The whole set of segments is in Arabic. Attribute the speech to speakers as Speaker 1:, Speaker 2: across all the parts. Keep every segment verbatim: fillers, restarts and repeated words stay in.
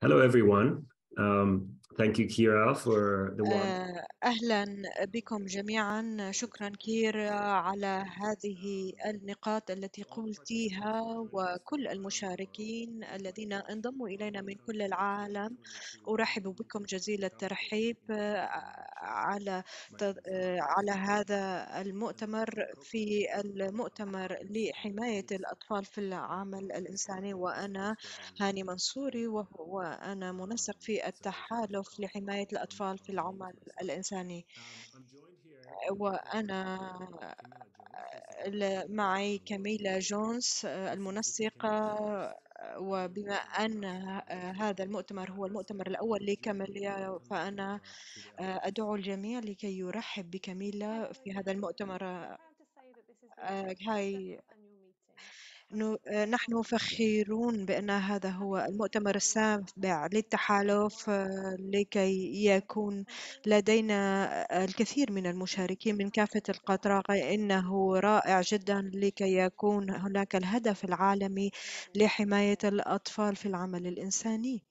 Speaker 1: Hello, everyone. Um, thank you, Kira, for the warm.
Speaker 2: آه، أهلا بكم جميعا. شكرا كير على هذه النقاط التي قلتيها، وكل المشاركين الذين انضموا إلينا من كل العالم. أرحب بكم جزيل الترحيب آه، على آه، على هذا المؤتمر، في المؤتمر لحماية الأطفال في العمل الإنساني. وأنا هاني منصوري، وأنا منسق في التحالف لحماية الأطفال في العمل الإنساني. وأنا معي كاميلا جونز المنسقة، وبما أن هذا المؤتمر هو المؤتمر الأول لكاميلا، فأنا أدعو الجميع لكي يرحب بكاميلا في هذا المؤتمر. هاي نحن فخورون بأن هذا هو المؤتمر السابع للتحالف، لكي يكون لدينا الكثير من المشاركين من كافة الأطراف. إنه رائع جدا لكي يكون هناك الهدف العالمي لحماية الأطفال في العمل الإنساني.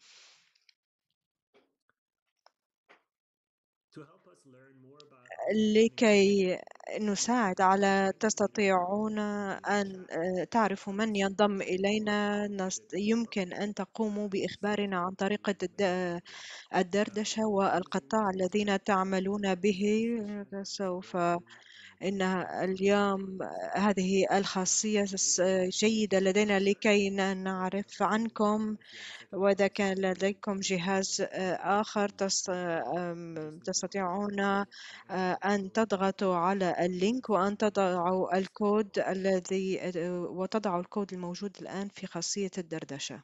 Speaker 2: لكي نساعد على تستطيعون أن تعرفوا من ينضم إلينا، يمكن أن تقوموا بإخبارنا عن طريقة الدردشة والقطاع الذين تعملون به. سوف إن اليوم هذه الخاصية جيدة لدينا لكي نعرف عنكم، وإذا كان لديكم جهاز آخر تستطيعون أن تضغطوا على اللينك وأن تضعوا الكود الذي وتضعوا الكود الموجود الآن في خاصية الدردشة.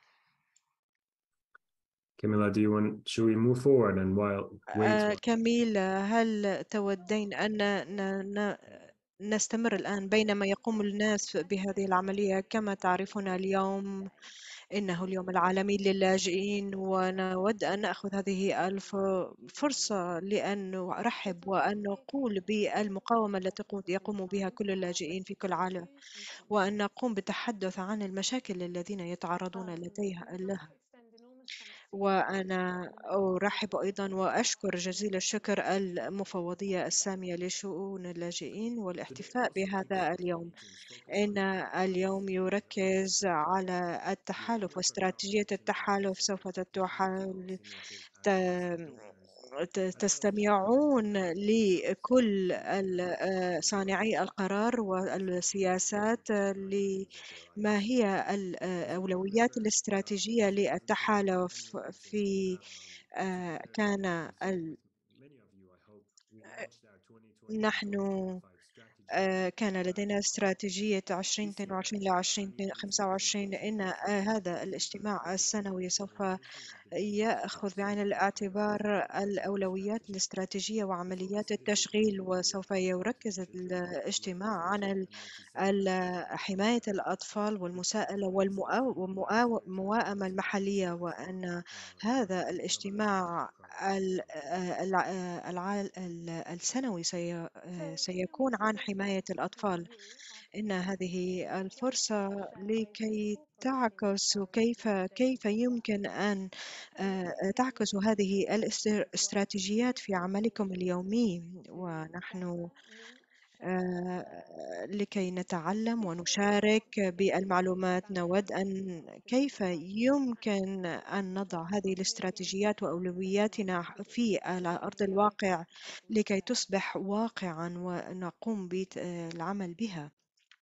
Speaker 1: Camilla, do you want, should we move forward and while wait?
Speaker 2: كاميلا، هل تودين أن نستمر الآن بينما يقوم الناس بهذه العملية؟ كما تعرفون اليوم إنه اليوم العالمي للاجئين، ونود أن نأخذ هذه الفرصة لأن نرحب وأن نقول بالمقاومة التي يقوم بها كل اللاجئين في كل العالم، وأن نقوم بالتحدث عن المشاكل الذين يتعرضون لها. وأنا أرحب أيضا وأشكر جزيل الشكر المفوضية السامية لشؤون اللاجئين والاحتفاء بهذا اليوم. إن اليوم يركز على التحالف واستراتيجية التحالف. سوف تحاول تستمعون لكل صانعي القرار والسياسات لما هي الأولويات الاستراتيجية للتحالف. في كان نحن كان لدينا استراتيجية عشرين اثنين وعشرين إلى عشرين خمسة وعشرين. إن هذا الاجتماع السنوي سوف يأخذ بعين الاعتبار الأولويات الاستراتيجية وعمليات التشغيل، وسوف يركز الاجتماع عن حماية الأطفال والمساءلة والموائمة المحلية. وأن هذا الاجتماع السنوي سيكون عن حماية الأطفال. إن هذه الفرصة لكي تعكس كيف كيف يمكن أن تعكس هذه الاستراتيجيات في عملكم اليومي. ونحن لكي نتعلم ونشارك بالمعلومات، نود أن كيف يمكن أن نضع هذه الاستراتيجيات وأولوياتنا في على أرض الواقع لكي تصبح واقعا ونقوم بالعمل بها.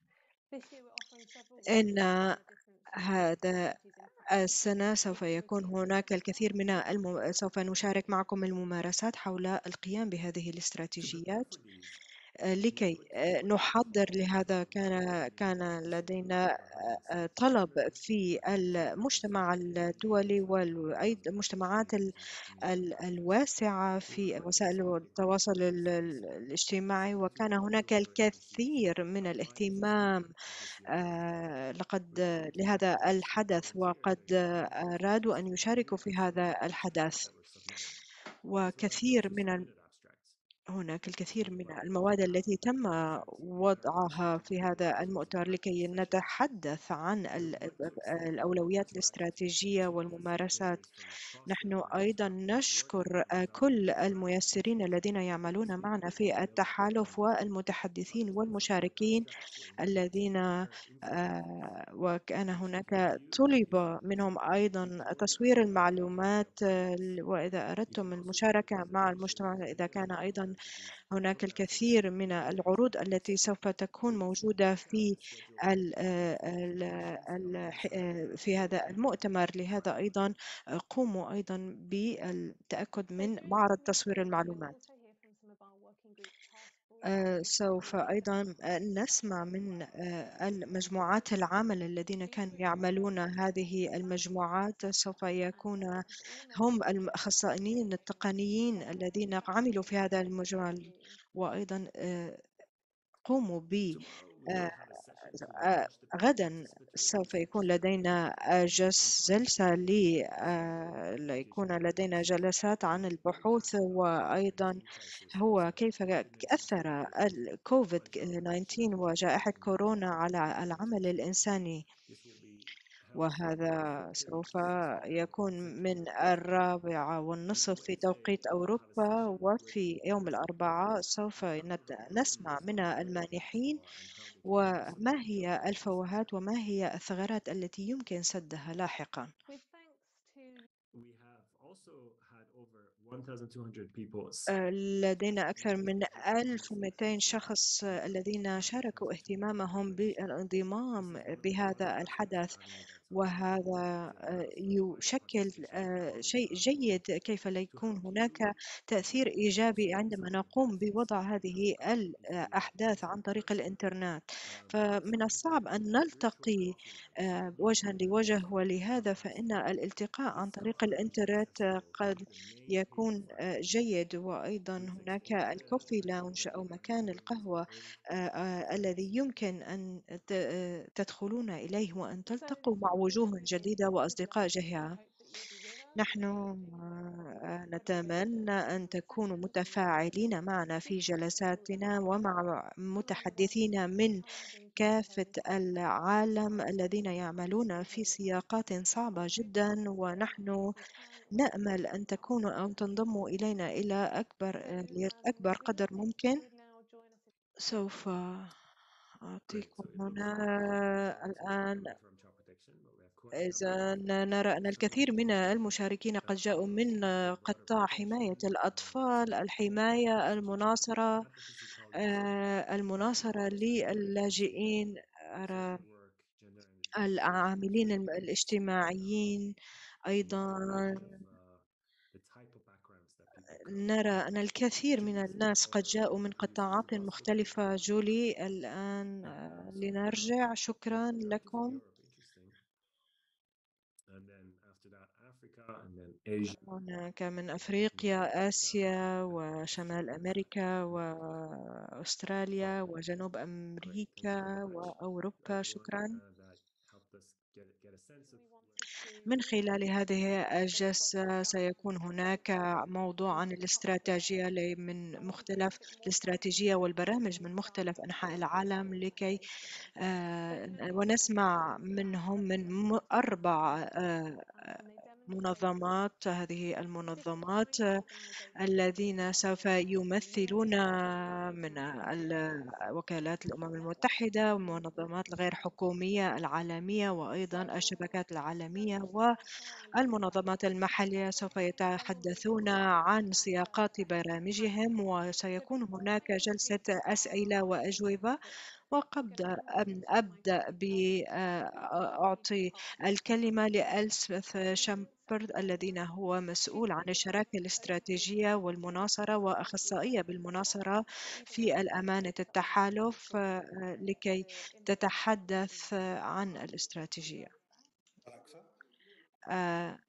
Speaker 2: إن هذا السنة سوف يكون هناك الكثير من الم... سوف نشارك معكم الممارسات حول القيام بهذه الاستراتيجيات. لكي نحضر لهذا كان كان لدينا طلب في المجتمع الدولي والمجتمعات الواسعة في وسائل التواصل الاجتماعي، وكان هناك الكثير من الاهتمام لقد لهذا الحدث، وقد أرادوا أن يشاركوا في هذا الحدث. وكثير من هناك الكثير من المواد التي تم وضعها في هذا المؤتمر لكي نتحدث عن الأولويات الاستراتيجية والممارسات. نحن أيضا نشكر كل الميسرين الذين يعملون معنا في التحالف والمتحدثين والمشاركين الذين آه، وكان هناك طلب منهم أيضا تصوير المعلومات، آه، وإذا أردتم المشاركة مع المجتمع، إذا كان أيضا هناك الكثير من العروض التي سوف تكون موجودة في ال ال ال في هذا المؤتمر. لهذا أيضا قوموا أيضا بالتأكد من معرض تصوير المعلومات. آه، سوف أيضا آه، نسمع من آه، المجموعات العمل الذين كانوا يعملون هذه المجموعات. سوف يكون هم الأخصائيين التقنيين الذين عملوا في هذا المجال، وأيضا آه، قوموا ب آه، آه، غدا سوف يكون لدينا آه، جس- جلسة لي آه، ليكون لدينا جلسات عن البحوث، وأيضا هو كيف أثر الكوفيد تسعة عشر وجائحة كورونا على العمل الإنساني. وهذا سوف يكون من الرابعة والنصف في توقيت أوروبا، وفي يوم الأربعاء سوف نسمع من المانحين وما هي الفوهات وما هي الثغرات التي يمكن سدها لاحقا. آه، لدينا أكثر من ألف ومئتين شخص الذين شاركوا اهتمامهم بالانضمام بهذا الحدث، وهذا آه، يشكل آه، شيء جيد كيف لا يكون هناك تأثير إيجابي عندما نقوم بوضع هذه الأحداث عن طريق الإنترنت. فمن الصعب أن نلتقي آه، وجها لوجه، ولهذا فإن الالتقاء عن طريق الإنترنت آه، قد يكون آه، جيد. وأيضا هناك الكوفي لاونج أو مكان القهوة آه، آه، الذي يمكن أن ت- آه، تدخلون إليه وأن تلتقوا مع وجوه جديدة وأصدقاء جديدة. نحن آه، نتمنى أن تكونوا متفاعلين معنا في جلساتنا ومع متحدثين من كافة العالم الذين يعملون في سياقات صعبة جدا، ونحن نأمل أن تكونوا أو تنضموا إلينا إلى أكبر أكبر قدر ممكن. سوف أعطيكم هنا الآن. إذا نرى أن الكثير من المشاركين قد جاءوا من قطاع حماية الأطفال، الحماية المناصرة، آه، المناصرة للاجئين، أرى العاملين الم- الاجتماعيين أيضا. نرى أن الكثير من الناس قد جاءوا من قطاعات مختلفة. جولي الآن آه، لنرجع. شكرا لكم. هناك من أفريقيا، آسيا، وشمال أمريكا، وأستراليا، وجنوب أمريكا، وأوروبا. شكرا. من خلال هذه الجلسة سيكون هناك موضوع عن الاستراتيجية من مختلف الاستراتيجية والبرامج من مختلف أنحاء العالم، لكي آه، ونسمع منهم من م- أربع آه، منظمات. هذه المنظمات الذين سوف يمثلون من ال- وكالات الأمم المتحدة والمنظمات الغير حكومية العالمية، وأيضا الشبكات العالمية والمنظمات المحلية. سوف يتحدثون عن سياقات برامجهم، وسيكون هناك جلسة أسئلة وأجوبة. وقبل أن أبدأ بأعطي الكلمة لألسمث شامبرد الذين هو مسؤول عن الشراكة الاستراتيجية والمناصرة وأخصائية بالمناصرة في الأمانة التحالف، آه، لكي تتحدث عن الاستراتيجية. آه،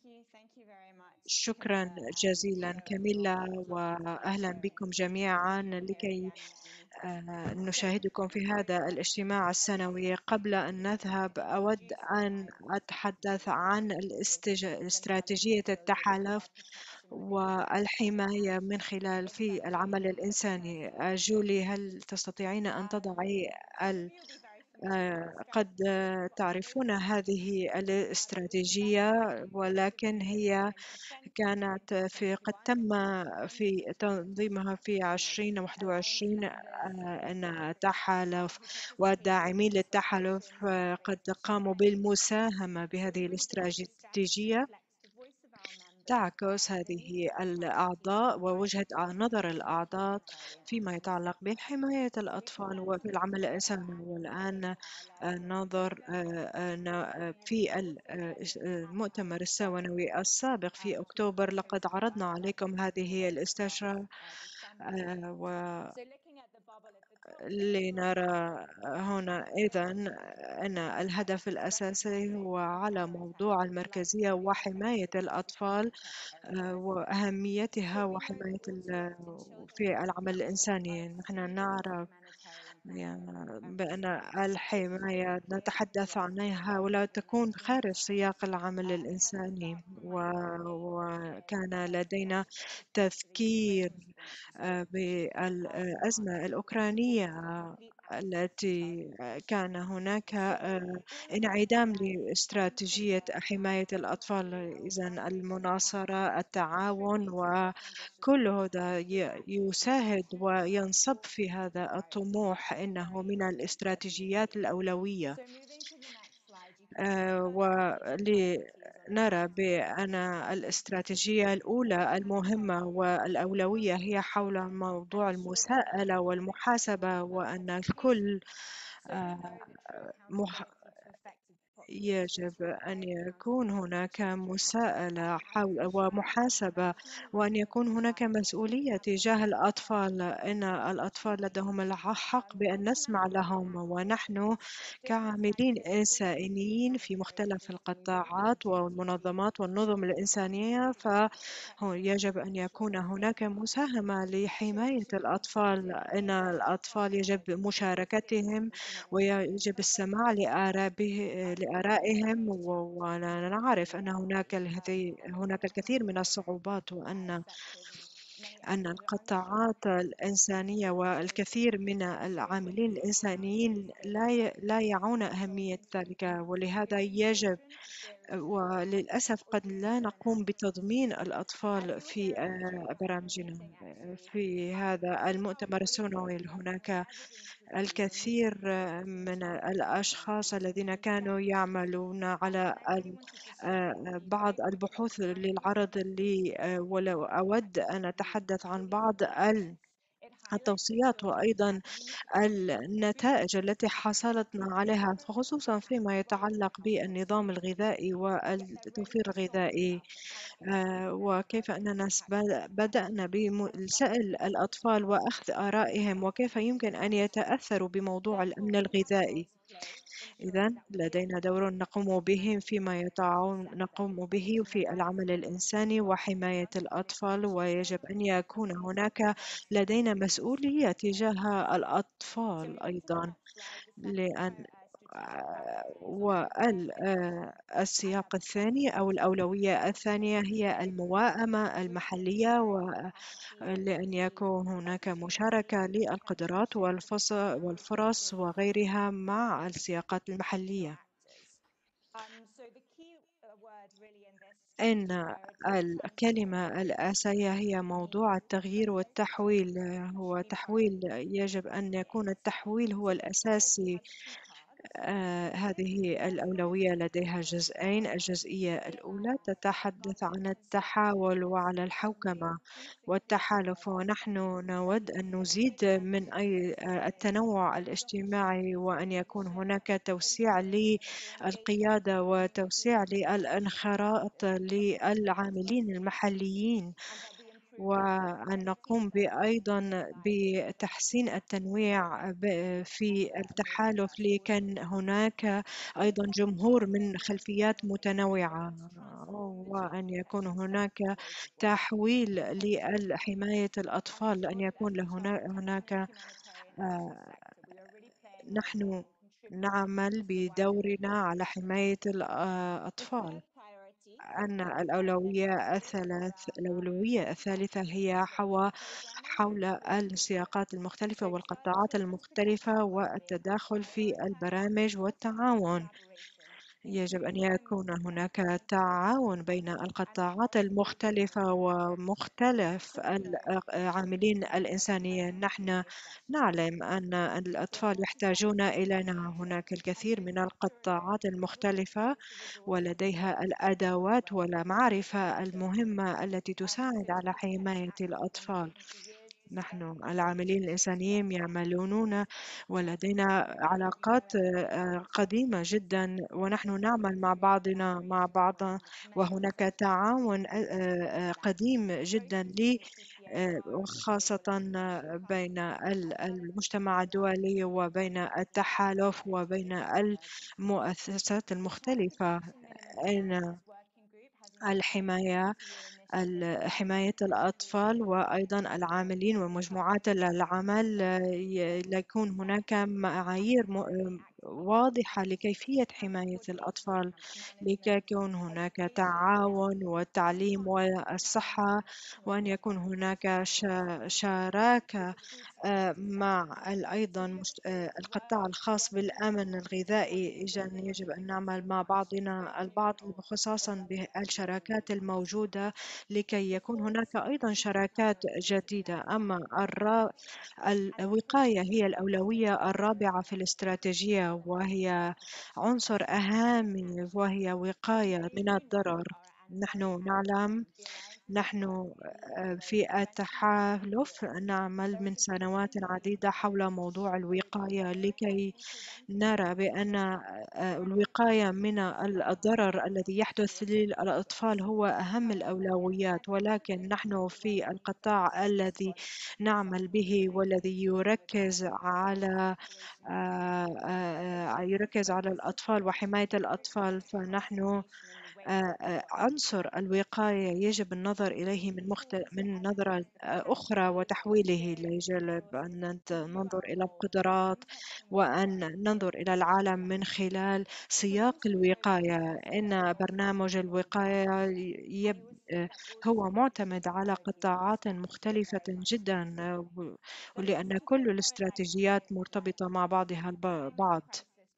Speaker 2: شكرا جزيلا كاميلا، وأهلا بكم جميعا لكي آه، نشاهدكم في هذا الاجتماع السنوي. قبل أن نذهب أود أن أتحدث عن الاستج- استراتيجية التحالف والحماية من خلال في العمل الإنساني. جولي، هل تستطيعين أن تضعي ال آه، قد تعرفون هذه الاستراتيجية، ولكن هي كانت في قد تم في تنظيمها في عشرين واحد وعشرين. آه، أن تحالف والداعمين للتحالف آه، قد قاموا بالمساهمة بهذه الاستراتيجية، تعكس هذه الأعضاء ووجهة نظر الأعضاء فيما يتعلق بحماية الأطفال وفي العمل الإنساني. والآن نظر في المؤتمر السنوي السابق في أكتوبر لقد عرضنا عليكم هذه الاستشارة لنرى هنا إذن أن الهدف الأساسي هو على موضوع المركزية وحماية الأطفال وأهميتها وحماية في العمل الإنساني. نحن نعرف يعني بأن الحماية نتحدث عنها ولا تكون خارج سياق العمل الإنساني، وكان لدينا تذكير بالأزمة الأوكرانية التي كان هناك انعدام لاستراتيجية حماية الأطفال. إذن المناصرة، التعاون، وكل هذا يساعد وينصب في هذا الطموح، إنه من الاستراتيجيات الأولوية. ولنرى بأن الاستراتيجية الأولى المهمة والأولوية هي حول موضوع المساءلة والمحاسبة، وأن الكل يجب أن يكون هناك مساءلة حول ومحاسبة، وأن يكون هناك مسؤولية تجاه الأطفال. إن الأطفال لديهم الحق بأن نسمع لهم، ونحن كعاملين إنسانيين في مختلف القطاعات والمنظمات والنظم الإنسانية فيجب أن يكون هناك مساهمة لحماية الأطفال. إن الأطفال يجب مشاركتهم ويجب السماع لآرائهم، ونعرف أن هناك هناك الكثير من الصعوبات، وأن أن القطاعات الإنسانية والكثير من العاملين الإنسانيين لا لا يعون أهمية ذلك. ولهذا يجب، وللأسف قد لا نقوم بتضمين الأطفال في برامجنا. في هذا المؤتمر السنوي هناك الكثير من الأشخاص الذين كانوا يعملون على بعض البحوث للعرض لي، ولو أود أن أتحدث عن بعض التوصيات وأيضا النتائج التي حصلتنا عليها، خصوصا فيما يتعلق بالنظام الغذائي والتوفير الغذائي، وكيف أننا بدأنا بسأل الأطفال وأخذ آرائهم وكيف يمكن أن يتأثروا بموضوع الأمن الغذائي. إذن لدينا دور نقوم به فيما يتعاون نقوم به في العمل الإنساني وحماية الأطفال، ويجب أن يكون هناك لدينا مسؤولية تجاه الأطفال أيضا، لأن والسياق الثاني أو الأولوية الثانية هي المواءمة المحلية، ولأن يكون هناك مشاركة للقدرات والفرص وغيرها مع السياقات المحلية. إن الكلمة الأساسية هي موضوع التغيير والتحويل. هو تحويل، يجب أن يكون التحويل هو الأساسي. آه هذه الأولوية لديها جزئين. الجزئية الأولى تتحدث عن التحول وعلى الحوكمة والتحالف، ونحن نود أن نزيد من أي التنوع الاجتماعي، وأن يكون هناك توسيع للقيادة وتوسيع للانخراط للعاملين المحليين، وأن نقوم أيضا بتحسين التنويع في التحالف لكن هناك أيضا جمهور من خلفيات متنوعة، وأن يكون هناك تحويل لحماية الأطفال، أن يكون هناك نحن نعمل بدورنا على حماية الأطفال. أن الأولوية الثلاث الأولوية الثالثة هي حو حول السياقات المختلفة والقطاعات المختلفة والتداخل في البرامج والتعاون. يجب أن يكون هناك تعاون بين القطاعات المختلفة ومختلف العاملين الإنسانيين. نحن نعلم أن الأطفال يحتاجون إلينا. هناك الكثير من القطاعات المختلفة ولديها الأدوات والمعرفة المهمة التي تساعد على حماية الأطفال. نحن العاملين الإنسانيين يعملون ولدينا علاقات آه، قديمة جدا، ونحن نعمل مع بعضنا مع بعض، وهناك تعاون آه، آه، قديم جدا لي آه، وخاصة بين ال- المجتمع الدولي وبين التحالف وبين المؤسسات المختلفة. أين الحماية ال- حماية الأطفال وأيضا العاملين ومجموعات العمل ي- ليكون هناك معايير م- واضحة لكيفية حماية الأطفال، لكي يكون هناك تعاون والتعليم والصحة، وأن يكون هناك شا- شراكة آه، مع ال- أيضا مست- آه، القطاع الخاص بالأمن الغذائي. إذن يجب أن نعمل مع بعضنا البعض، خصوصا بالشراكات الموجودة، لكي يكون هناك أيضا شراكات جديدة. أما الرا... الوقاية هي الأولوية الرابعة في الاستراتيجية، وهي عنصر أهم، وهي وقاية من الضرر. نحن نعلم نحن آه، في التحالف نعمل من سنوات عديدة حول موضوع الوقاية، لكي نرى بأن آه، الوقاية من الضرر الذي يحدث للأطفال هو أهم الأولويات. ولكن نحن في القطاع الذي نعمل به والذي يركز على آه، آه، يركز على الأطفال وحماية الأطفال، فنحن آه، آه، عنصر الوقاية يجب النظر إليه من مختلف من نظرة آه، أخرى وتحويله. يجب أن ننت- ننظر إلى القدرات وأن ننظر إلى العالم من خلال سياق الوقاية. إن برنامج الوقاية يب آه، هو معتمد على قطاعات مختلفة جدا، آه، و- ولأن كل الاستراتيجيات مرتبطة مع بعضها البعض.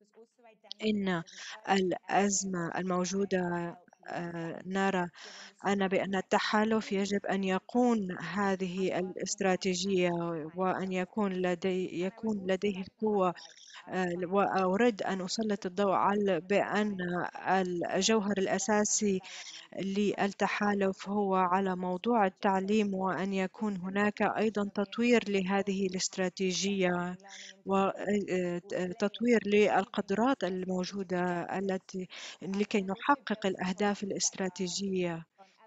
Speaker 2: إن الأزمة الموجودة آه، نرى أنا بأن التحالف يجب أن يكون هذه الاستراتيجية، وأن يكون لدي يكون لديه القوة. آه، وأريد أن أسلط الضوء على بأن الجوهر الأساسي للتحالف هو على موضوع التعليم، وأن يكون هناك أيضا تطوير لهذه الاستراتيجية وتطوير للقدرات الموجودة التي لكي نحقق الأهداف الاستراتيجية.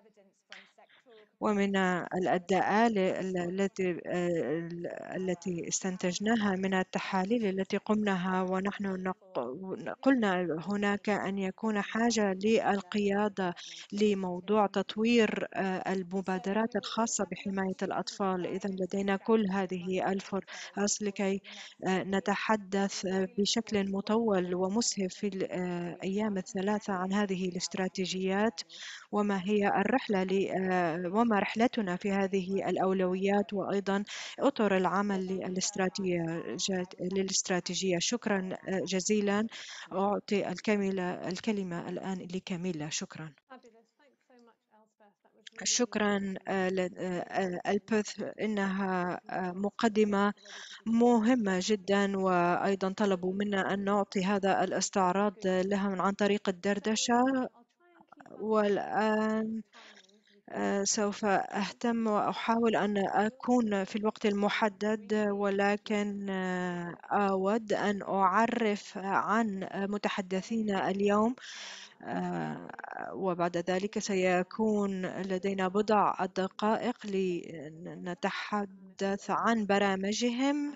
Speaker 2: ومن الأدعاء التي التي استنتجناها من التحاليل التي قمناها، ونحن قلنا هناك أن يكون حاجة للقيادة لموضوع تطوير المبادرات الخاصة بحماية الأطفال. إذا لدينا كل هذه الفرص لكي نتحدث بشكل مطول ومسهب في الأيام الثلاثة عن هذه الاستراتيجيات، وما هي الرحلة ل... وما رحلتنا في هذه الأولويات، وأيضا أطر العمل للاستراتيجية للاستراتيجية. شكرا جزيلا. أعطي الكاملة الكلمة الآن لكاميلا. شكرا. شكرا ألبث، إنها مقدمة مهمة جدا، وأيضا طلبوا منا أن نعطي هذا الاستعراض لهم عن طريق الدردشة. والآن آه، سوف أهتم وأحاول أن أكون في الوقت المحدد، ولكن آه، أود أن أعرف عن متحدثينا اليوم، آه، وبعد ذلك سيكون لدينا بضع دقائق لنتحدث عن برامجهم،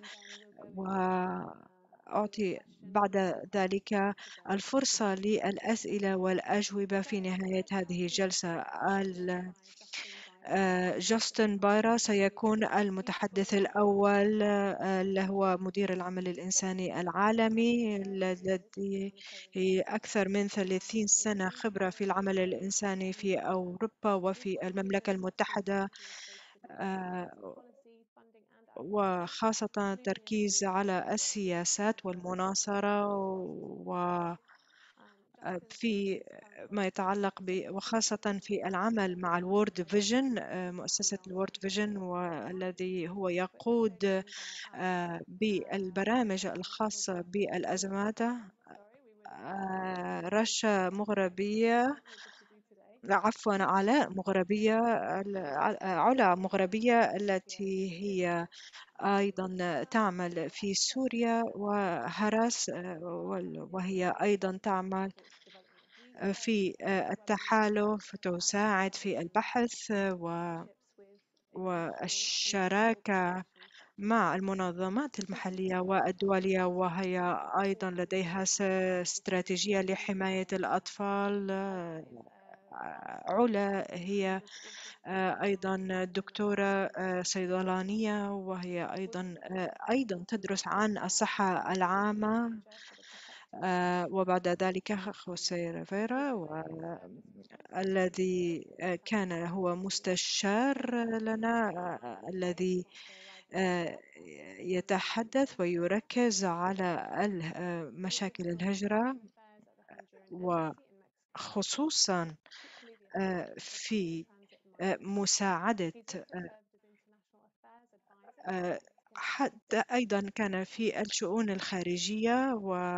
Speaker 2: وأعطي بعد ذلك الفرصة للأسئلة والأجوبة في نهاية هذه الجلسة. جاستن بايرا سيكون المتحدث الأول، اللي هو مدير العمل الإنساني العالمي الذي أكثر من ثلاثين سنة خبرة في العمل الإنساني في أوروبا وفي المملكة المتحدة، وخاصة التركيز على السياسات والمناصرة وفي ما يتعلق ب وخاصة في العمل مع الورد فيجن، مؤسسة الورد فيجن، والذي هو يقود بالبرامج الخاصة بالأزمات. رشا مغربية عفوا علاء مغربية علا مغربية التي هي أيضا تعمل في سوريا وهرس، وهي أيضا تعمل في التحالف، تساعد في البحث والشراكة مع المنظمات المحلية والدولية، وهي أيضا لديها استراتيجية لحماية الأطفال. علا هي أيضا دكتورة صيدلانية، وهي أيضا أيضا تدرس عن الصحة العامة. وبعد ذلك خوسيه ريفيرا الذي كان هو مستشار لنا، الذي يتحدث ويركز على مشاكل الهجرة، وخصوصا في مساعدة حتى أيضا كان في الشؤون الخارجية،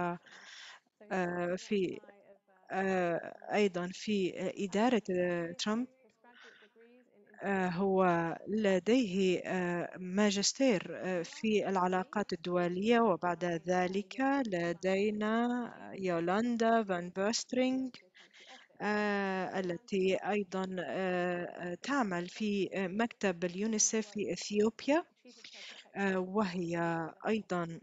Speaker 2: وفي أيضا في إدارة ترامب. هو لديه ماجستير في العلاقات الدولية، وبعد ذلك لدينا يولاندا فان بوسترينغ التي أيضا تعمل في مكتب اليونيسيف في إثيوبيا، وهي أيضا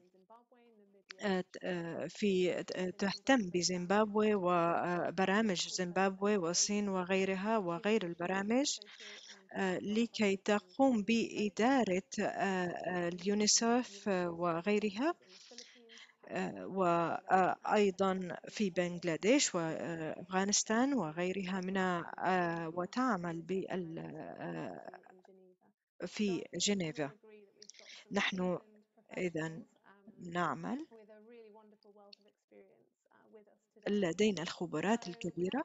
Speaker 2: في تهتم بزيمبابوي وبرامج زيمبابوي والصين وغيرها وغير البرامج، لكي تقوم بإدارة اليونيسيف وغيرها، وأيضا في بنغلاديش وأفغانستان وغيرها من وتعمل في جنيف. نحن إذن نعمل، لدينا الخبرات الكبيرة.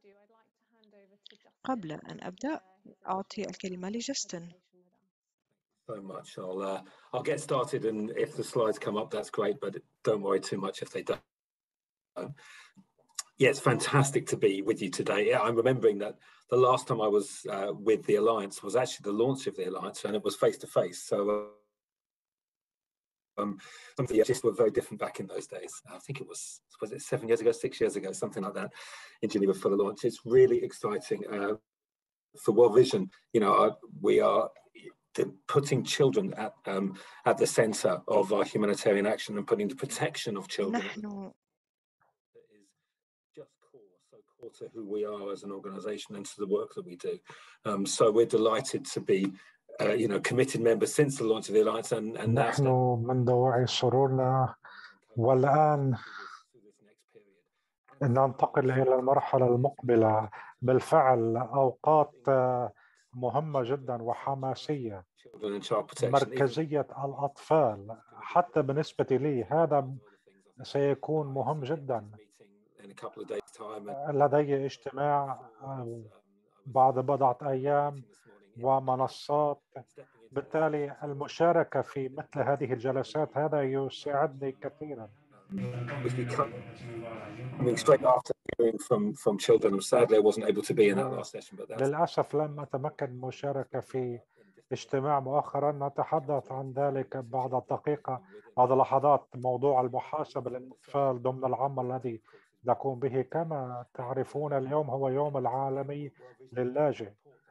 Speaker 2: قبل أن أبدأ أعطي الكلمة لجاستن.
Speaker 3: So much. I'll uh, I'll get started, and if the slides come up, that's great. But don't worry too much if they don't. Yeah, it's fantastic to be with you today. Yeah, I'm remembering that the last time I was uh, with the Alliance was actually the launch of the Alliance, and it was face to face. So uh, um, some of the just were very different back in those days. I think it was was it seven years ago, six years ago, something like that, in Geneva for the launch. It's really exciting. Uh, for World Vision, you know, uh, we are putting children at um, at the center of our humanitarian action and putting the protection of children
Speaker 2: نحن
Speaker 3: is just core, so core to who we are as an organization and to the work that we do. Um, so we're delighted to be, uh, you know, committed members since the launch of the Alliance, and, and now
Speaker 4: نحن من دواعي سرورنا والآن ننتقل إلى المرحلة المقبلة. بالفعل أوقات مهمة جدا وحماسية. مركزية الأطفال حتى بالنسبة لي هذا سيكون مهم جدا. لدي اجتماع بعد بضعة أيام ومنصات، بالتالي المشاركة في مثل هذه الجلسات هذا يساعدني كثيرا. للأسف لم أتمكن مشاركة في اجتماع مؤخرا، نتحدث عن ذلك بعد دقيقة بعد لحظات. موضوع المحاسبة للأطفال ضمن العمل الذي نقوم به، كما تعرفون اليوم هو يوم العالمي للاجئ،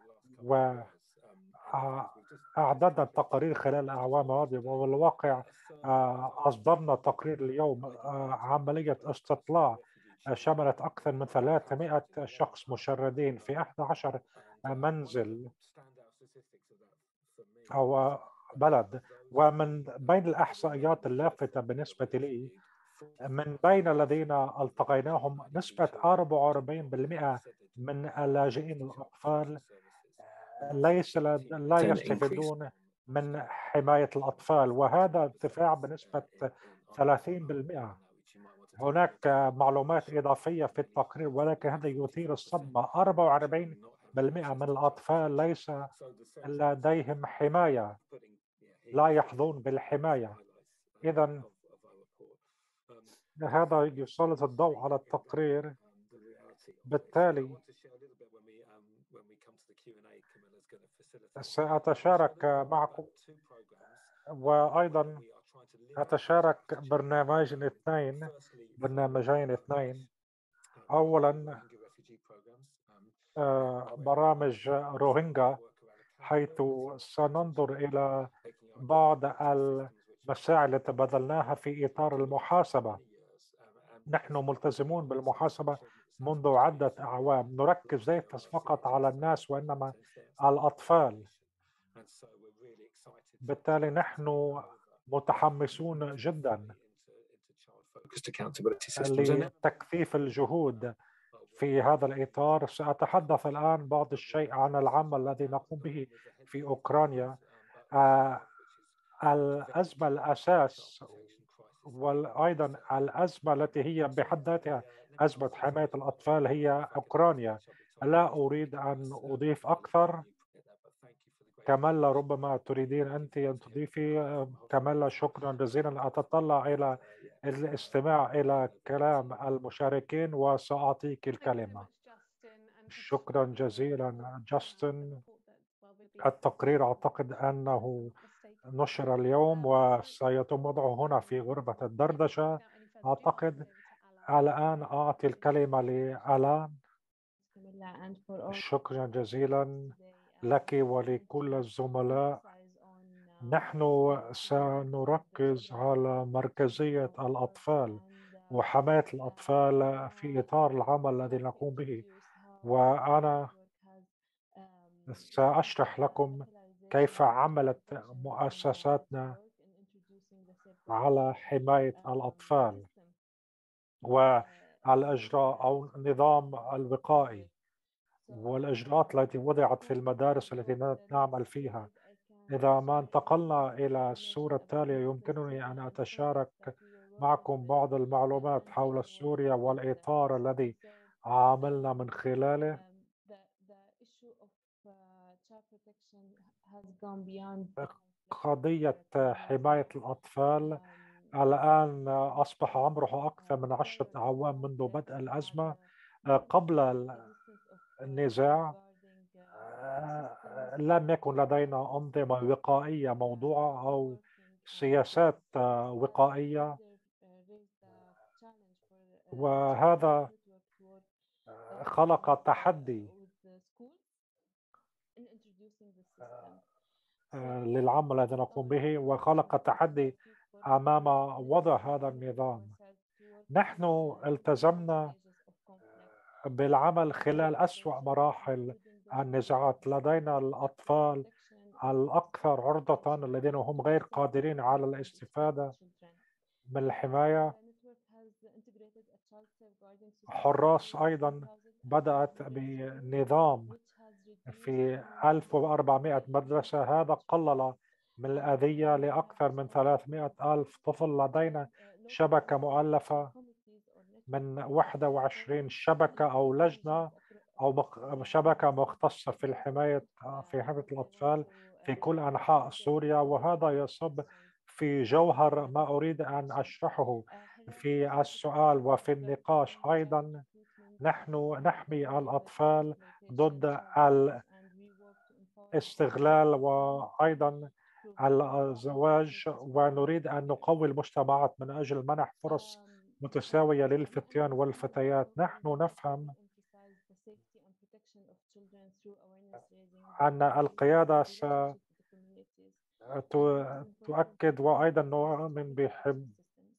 Speaker 4: وأعددنا التقارير خلال الأعوام الماضية، وبالواقع أصدرنا تقرير اليوم عملية استطلاع شملت أكثر من ثلاثمائة شخص مشردين في أحد عشر منزل أو بلد. ومن بين الإحصائيات اللافتة بالنسبة لي، من بين الذين التقيناهم نسبة أربعة وأربعين بالمئة من اللاجئين الأطفال ليس لا يستفيدون من حماية الأطفال، وهذا ارتفاع بنسبة ثلاثين بالمئة. هناك معلومات إضافية في التقرير، ولكن هذا يثير الصدمة. أربعة وأربعين بالمئة من الأطفال ليس لديهم حماية، لا يحظون بالحماية. إذن هذا يسلط الضوء على التقرير. بالتالي سأتشارك معكم، وأيضا أتشارك برنامجين اثنين برنامجين اثنين أولا برامج روهينجا، حيث سننظر إلى بعض المساعي التي بذلناها في إطار المحاسبة. نحن ملتزمون بالمحاسبة منذ عدة أعوام، نركز ليس فقط على الناس وإنما على الأطفال. بالتالي نحن متحمسون جدا لتكثيف الجهود في هذا الإطار. سأتحدث الآن بعض الشيء عن العمل الذي نقوم به في أوكرانيا. آه الأزمة الأساس، وأيضا الأزمة التي هي بحد ذاتها أزمة حماية الأطفال هي أوكرانيا. لا أريد أن أضيف أكثر. كاميلا، ربما تريدين أنت أن تضيفي. كاميلا، شكرا جزيلا. أتطلع إلى الاستماع إلى كلام المشاركين وسأعطيك الكلمة. شكرا جزيلا جاستن. التقرير أعتقد أنه نشر اليوم وسيتم وضعه هنا في غرفة الدردشة أعتقد. الآن أعطي الكلمة لألان. شكرا جزيلا لك ولكل الزملاء. نحن سنركز على مركزية الأطفال وحماية الأطفال في إطار العمل الذي نقوم به، وأنا سأشرح لكم كيف عملت مؤسساتنا على حماية الأطفال والإجراء أو النظام الوقائي والإجراءات التي وضعت في المدارس التي نعمل فيها. إذا ما انتقلنا إلى الصورة التالية، يمكنني أن أتشارك معكم بعض المعلومات حول سوريا والإطار الذي عملنا من خلاله. قضية حماية الأطفال الآن أصبح عمره أكثر من عشرة أعوام منذ بدء الأزمة. قبل النزاع لم يكن لدينا أنظمة وقائية موضوعة أو سياسات وقائية، وهذا خلق تحدي للعمل الذي نقوم به، وخلق تحدي أمام وضع هذا النظام. نحن التزمنا بالعمل خلال أسوأ مراحل النزاعات. لدينا الأطفال الأكثر عرضة الذين هم غير قادرين على الاستفادة من الحماية. حراس أيضا بدأت بنظام في ألف وأربعمائة مدرسة، هذا قلل من الأذية لأكثر من ثلاثمائة ألف طفل. لدينا شبكة مؤلفة من واحد وعشرين شبكة أو لجنة أو شبكة مختصة في الحماية في حماية الأطفال في كل أنحاء سوريا، وهذا يصب في جوهر ما أريد أن أشرحه في السؤال وفي النقاش. أيضا نحن نحمي الأطفال ضد الاستغلال وأيضا الزواج، ونريد أن نقوي المجتمعات من أجل منح فرص متساوية للفتيان والفتيات. نحن نفهم أن القيادة ستؤكد وأيضا نؤمن بحب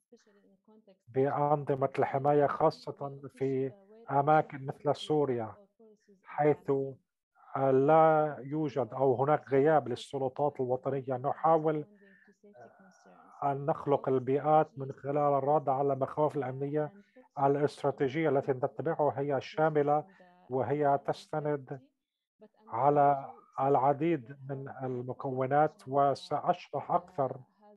Speaker 4: بأنظمة الحماية، خاصة في أماكن مثل سوريا حيث لا يوجد أو هناك غياب للسلطات الوطنية. نحاول أن نخلق البيئات من خلال الرد على المخاوف الأمنية. الاستراتيجية التي نتبعها هي شاملة وهي تستند على العديد من المكونات، وسأشرح أكثر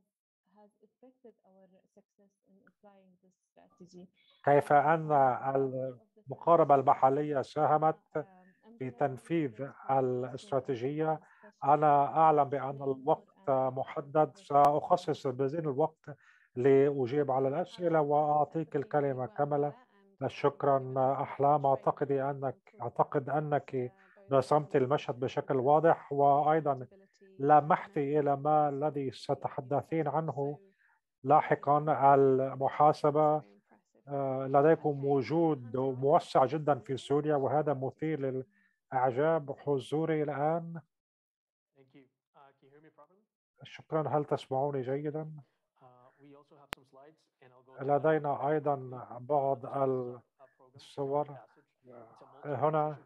Speaker 4: كيف أن المقاربة المحلية ساهمت في تنفيذ الاستراتيجية. أنا أعلم بأن الوقت محدد، سأخصص بزين الوقت لأجيب على الأسئلة وأعطيك الكلمة كاملة. شكرا أحلام. أعتقد أنك أعتقد أنك رسمت المشهد بشكل واضح، وأيضا لمحت إلى ما الذي ستتحدثين عنه لاحقا. المحاسبة لديكم وجود موسع جدا في سوريا، وهذا مثير للإعجاب. حضوري الآن. شكرا. هل تسمعوني جيدا؟ لدينا أيضا بعض الصور هنا.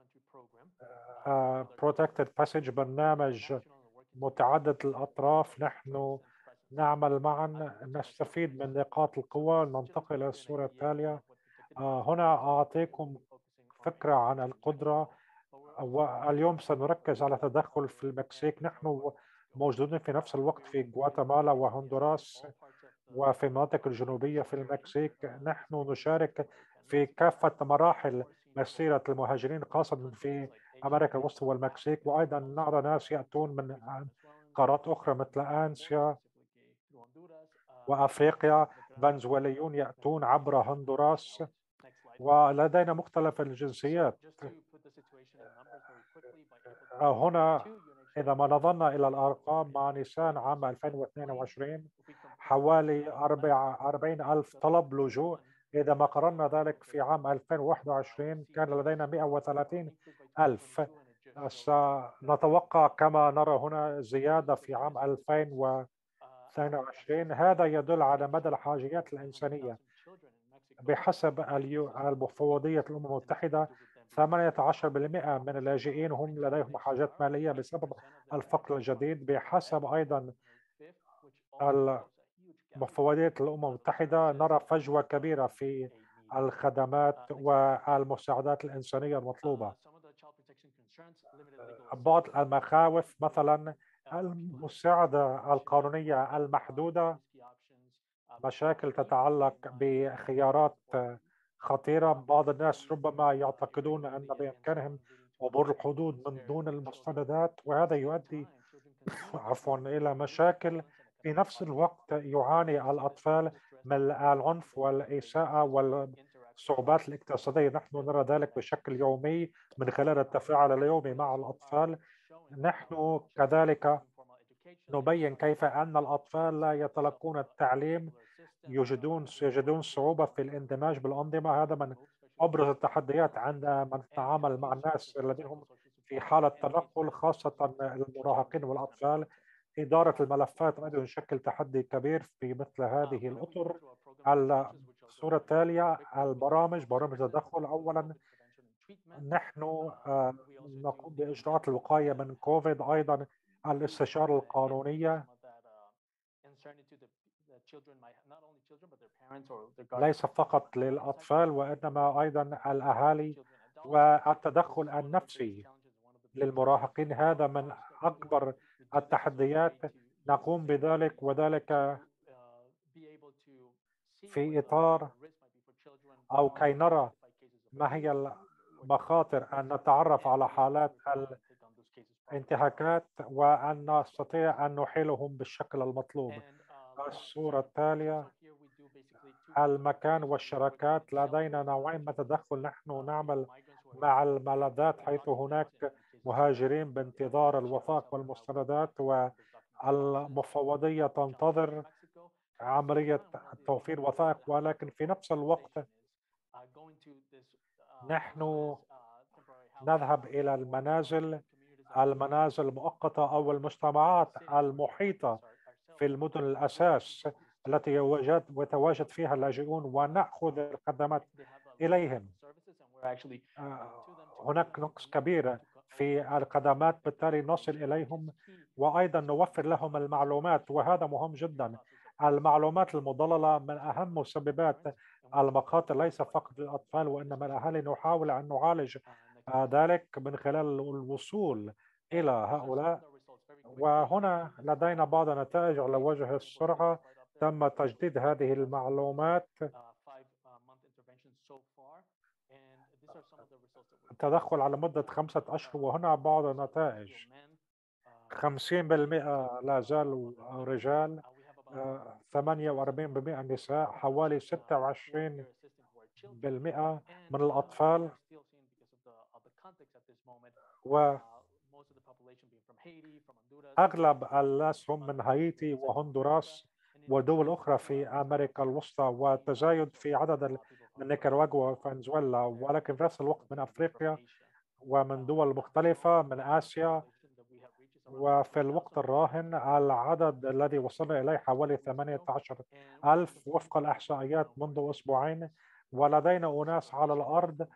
Speaker 4: Protected Passage برنامج متعدد الأطراف. نحن نعمل معا، نستفيد من نقاط القوة. ننتقل إلى الصورة التالية. هنا أعطيكم فكرة عن القدرة، واليوم سنركز على تدخل في المكسيك. نحن موجودين في نفس الوقت في غواتيمالا وهندوراس وفي المناطق الجنوبية في المكسيك. نحن نشارك في كافة مراحل مسيرة المهاجرين، خاصة في أمريكا الوسطى والمكسيك، وأيضا نرى ناس يأتون من قارات أخرى مثل آسيا وأفريقيا. فنزويليون يأتون عبر هندوراس، ولدينا مختلف الجنسيات. هنا إذا ما نظرنا إلى الأرقام مع نيسان عام ألفين واثنين وعشرين حوالي أربعين ألف طلب لجوء. إذا ما قررنا ذلك في عام ألفين وواحد وعشرين كان لدينا مئة وثلاثين ألف. سنتوقع كما نرى هنا زيادة في عام ألفين واثنين وعشرين. هذا يدل على مدى الحاجيات الإنسانية. بحسب المفوضية الأمم المتحدة ثمانية عشر بالمئة من اللاجئين هم لديهم حاجات مالية بسبب الفقر الجديد. بحسب أيضا مفوضية الأمم المتحدة نرى فجوة كبيرة في الخدمات والمساعدات الإنسانية المطلوبة. بعض المخاوف مثلا المساعدة القانونية المحدودة، مشاكل تتعلق بخيارات خطيرة. بعض الناس ربما يعتقدون أن بإمكانهم عبور الحدود من دون المستندات، وهذا يؤدي عفوا إلى مشاكل. في نفس الوقت يعاني الأطفال من العنف والإساءة والصعوبات الاقتصادية. نحن نرى ذلك بشكل يومي من خلال التفاعل اليومي مع الأطفال. نحن كذلك نبين كيف أن الأطفال لا يتلقون التعليم، يجدون يجدون صعوبة في الاندماج بالأنظمة. هذا من أبرز التحديات عندما نتعامل مع الناس الذين هم في حالة تنقل، خاصة المراهقين والأطفال. إدارة الملفات أيضا تشكل تحدي كبير في مثل هذه الأطر. الصورة التالية البرامج برامج التدخل. أولا نحن نقوم بإجراءات الوقاية من كوفيد، أيضا الاستشارة القانونية ليس فقط للأطفال وإنما أيضا الأهالي، والتدخل النفسي للمراهقين. هذا من أكبر التحديات. نقوم بذلك وذلك في إطار أو كي نرى ما هي المخاطر، أن نتعرف على حالات الانتهاكات وأن نستطيع أن نحيلهم بالشكل المطلوب. الصورة التالية المكان والشراكات. لدينا نوعين من التدخل. نحن نعمل مع الملاذات حيث هناك مهاجرين بانتظار الوثائق والمستندات، والمفوضية تنتظر عملية توفير وثائق، ولكن في نفس الوقت نحن نذهب إلى المنازل المنازل المؤقتة أو المجتمعات المحيطة في المدن الأساس التي يتواجد فيها اللاجئون، ونأخذ الخدمات إليهم. هناك نقص كبير في الخدمات، بالتالي نصل إليهم وأيضا نوفر لهم المعلومات، وهذا مهم جدا. المعلومات المضللة من أهم مسببات المخاطر ليس فقط للأطفال وإنما الأهالي. نحاول أن نعالج ذلك من خلال الوصول إلى هؤلاء، وهنا لدينا بعض النتائج على وجه السرعة. تم تجديد هذه المعلومات، التدخل على مدة خمسة أشهر، وهنا بعض النتائج. خمسين بالمئة لا زالوا رجال، ثمانية وأربعين بالمئة نساء، حوالي ستة وعشرين بالمئة من الأطفال، وأغلب الناس هم من هايتي وهندوراس ودول أخرى في أمريكا الوسطى، وتزايد في عدد من نيكاراغوا وفنزويلا، ولكن في نفس الوقت من أفريقيا ومن دول مختلفة من آسيا. وفي الوقت الراهن العدد الذي وصلنا إليه حوالي ثمانية عشر ألف وفق الإحصائيات منذ أسبوعين، ولدينا أناس على الأرض